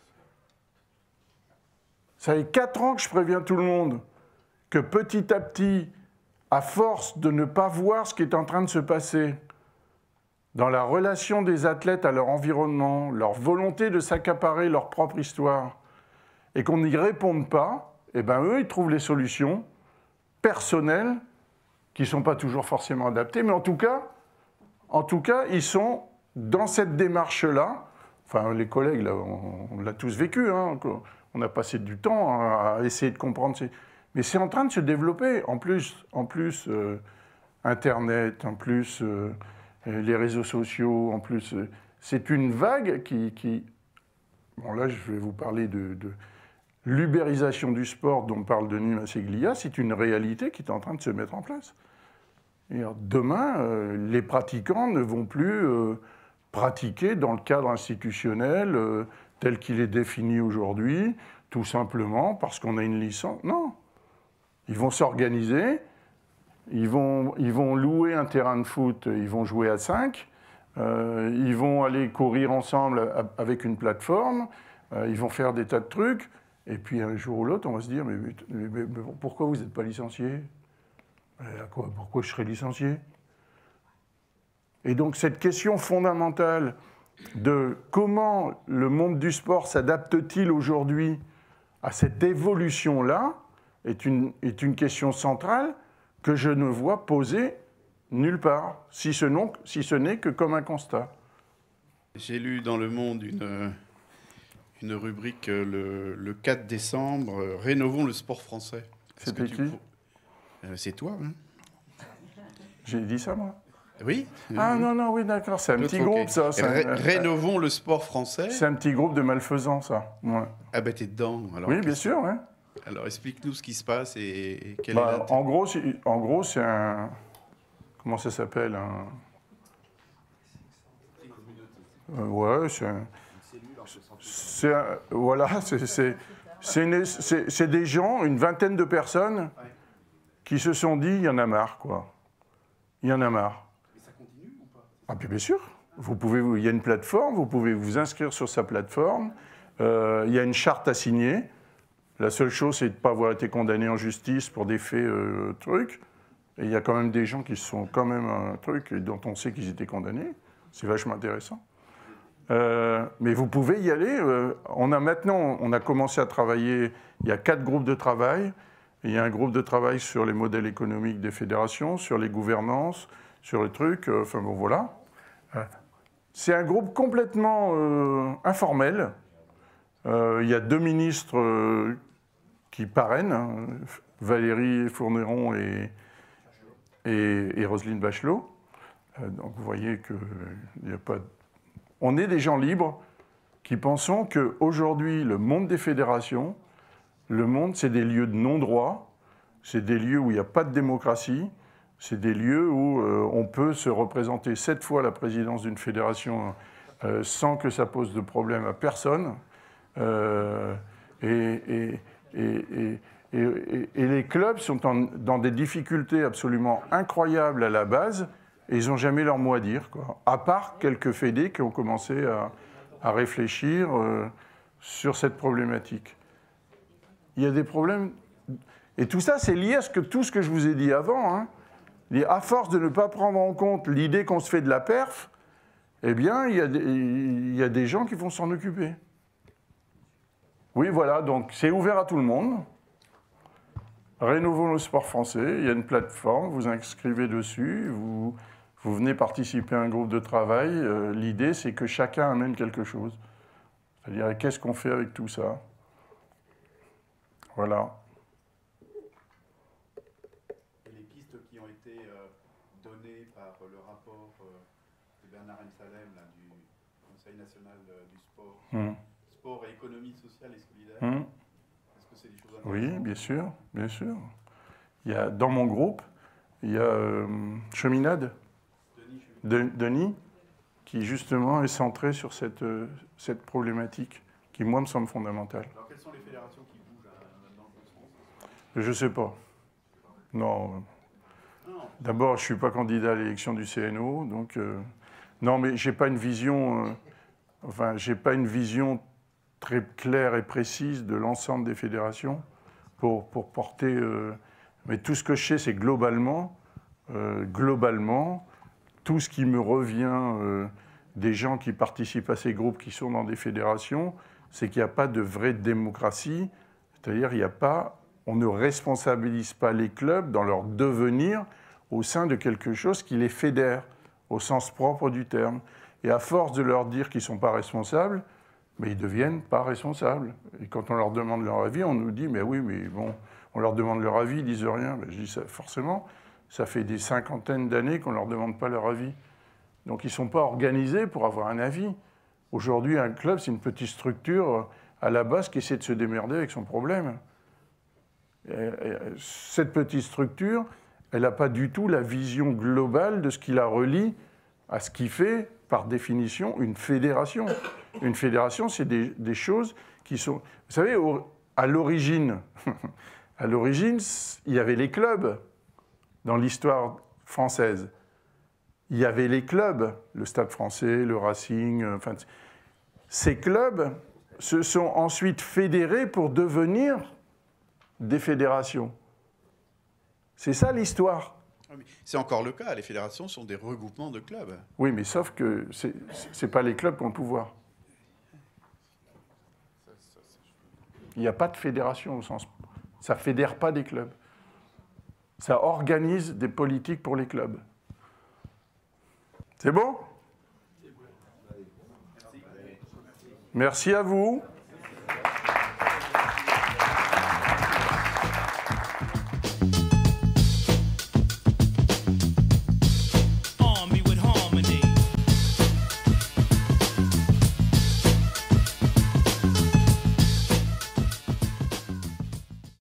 Ça fait quatre ans que je préviens tout le monde que petit à petit, à force de ne pas voir ce qui est en train de se passer dans la relation des athlètes à leur environnement, leur volonté de s'accaparer leur propre histoire, et qu'on n'y réponde pas, eh ben eux, ils trouvent les solutions personnels qui ne sont pas toujours forcément adaptés, mais en tout cas, en tout cas, ils sont dans cette démarche-là. Enfin, les collègues, là, on, on l'a tous vécu, hein, on a passé du temps à essayer de comprendre. Ces... Mais c'est en train de se développer. En plus, en plus euh, Internet, en plus euh, les réseaux sociaux, en plus, euh, c'est une vague qui, qui... Bon, là, je vais vous parler de... de l'ubérisation du sport dont parle Denis Masseglia, c'est une réalité qui est en train de se mettre en place. Et alors, demain, euh, les pratiquants ne vont plus euh, pratiquer dans le cadre institutionnel euh, tel qu'il est défini aujourd'hui, tout simplement parce qu'on a une licence. Non. Ils vont s'organiser, ils vont, ils vont louer un terrain de foot, ils vont jouer à cinq, euh, ils vont aller courir ensemble avec une plateforme, euh, ils vont faire des tas de trucs. Et puis un jour ou l'autre, on va se dire, mais, mais, mais, mais pourquoi vous n'êtes pas licencié? Quoi, pourquoi je serais licencié? Et donc cette question fondamentale de comment le monde du sport s'adapte-t-il aujourd'hui à cette évolution-là est une, est une question centrale que je ne vois poser nulle part, si ce, non, si ce n'est que comme un constat. J'ai lu dans Le Monde une... une rubrique le, le quatre décembre, euh, Rénovons le sport français. C'était qui? euh, C'est toi, hein? J'ai dit ça, moi? Oui. Ah non, non, oui, d'accord, c'est un petit groupe, ça. Ré un... Rénovons le sport français. C'est un petit groupe de malfaisants, ça. Ouais. Ah ben, t'es dedans. Alors, oui, bien sûr, ouais. Alors, explique-nous ce qui se passe et, et quel bah, est en gros, en gros, c'est un... Comment ça s'appelle un... euh, Ouais, c'est un... C'est un... Voilà, c'est des gens, une vingtaine de personnes, qui se sont dit, il y en a marre, quoi. Il y en a marre. Mais ça continue ou pas? Ah, bien sûr. Vous pouvez, il y a une plateforme, vous pouvez vous inscrire sur sa plateforme. Euh, il y a une charte à signer. La seule chose, c'est de ne pas avoir été condamné en justice pour des faits euh, trucs. Et il y a quand même des gens qui sont quand même un truc dont on sait qu'ils étaient condamnés. C'est vachement intéressant. Euh, mais vous pouvez y aller. Euh, on a maintenant, on a commencé à travailler. Il y a quatre groupes de travail. Il y a un groupe de travail sur les modèles économiques des fédérations, sur les gouvernances, sur les trucs. Euh, enfin bon, voilà. c'est un groupe complètement euh, informel. Euh, il y a deux ministres euh, qui parrainent, hein, Valérie Fourneron et, et, et Roselyne Bachelot. Euh, donc vous voyez que il y a pas. On est des gens libres qui pensons qu'aujourd'hui, le monde des fédérations, le monde, c'est des lieux de non-droit, c'est des lieux où il n'y a pas de démocratie, c'est des lieux où euh, on peut se représenter sept fois la présidence d'une fédération euh, sans que ça pose de problème à personne. Euh, et, et, et, et, et, et les clubs sont en, dans des difficultés absolument incroyables à la base, et ils n'ont jamais leur mot à dire, quoi. À part quelques fédés qui ont commencé à, à réfléchir euh, sur cette problématique. Il y a des problèmes, et tout ça c'est lié à ce que, tout ce que je vous ai dit avant, hein. À force de ne pas prendre en compte l'idée qu'on se fait de la perf, eh bien, il y a des, il y a des gens qui vont s'en occuper. Oui, voilà, donc c'est ouvert à tout le monde. Rénovons le sport français, il y a une plateforme, vous inscrivez dessus, vous, vous venez participer à un groupe de travail. Euh, l'idée, c'est que chacun amène quelque chose. C'est-à-dire, qu'est-ce qu'on fait avec tout ça? Voilà. National du sport, mmh. sport et économie sociale et solidaire. Mmh. Est-ce que c'est des choses intéressantes? Oui, bien sûr, bien sûr. Il y a, dans mon groupe, il y a euh, Cheminade, Denis, de, Denis, qui justement est centré sur cette, euh, cette problématique, qui moi me semble fondamentale. Alors quelles sont les fédérations qui bougent euh, dans le sens? Je ne sais pas. Non. non. D'abord, je ne suis pas candidat à l'élection du C N O, donc... Euh, non, mais je n'ai pas une vision... Euh, Enfin, je n'ai pas une vision très claire et précise de l'ensemble des fédérations pour, pour porter... Euh, mais tout ce que je sais, c'est globalement, euh, globalement, tout ce qui me revient euh, des gens qui participent à ces groupes qui sont dans des fédérations, c'est qu'il n'y a pas de vraie démocratie, c'est-à-dire il n'y a pas... On ne responsabilise pas les clubs dans leur devenir au sein de quelque chose qui les fédère, au sens propre du terme. Et à force de leur dire qu'ils ne sont pas responsables, mais ils ne deviennent pas responsables. Et quand on leur demande leur avis, on nous dit « mais oui, mais bon, on leur demande leur avis, ils disent rien ». Ben, je dis ça, forcément, ça fait des cinquantaines d'années qu'on ne leur demande pas leur avis. Donc ils ne sont pas organisés pour avoir un avis. Aujourd'hui, un club, c'est une petite structure à la base qui essaie de se démerder avec son problème. Et, et, cette petite structure, elle n'a pas du tout la vision globale de ce qui la relie à ce qui fait, par définition, une fédération. Une fédération, c'est des, des choses qui sont... Vous savez, au, à l'origine, à l'origine, il y avait les clubs dans l'histoire française. Il y avait les clubs, le Stade français, le Racing, enfin... Ces clubs se sont ensuite fédérés pour devenir des fédérations. C'est ça l'histoire. C'est encore le cas, les fédérations sont des regroupements de clubs. Oui, mais sauf que ce n'est pas les clubs qui ont le pouvoir. Il n'y a pas de fédération au sens... Ça ne fédère pas des clubs. Ça organise des politiques pour les clubs. C'est bon ? Merci à vous.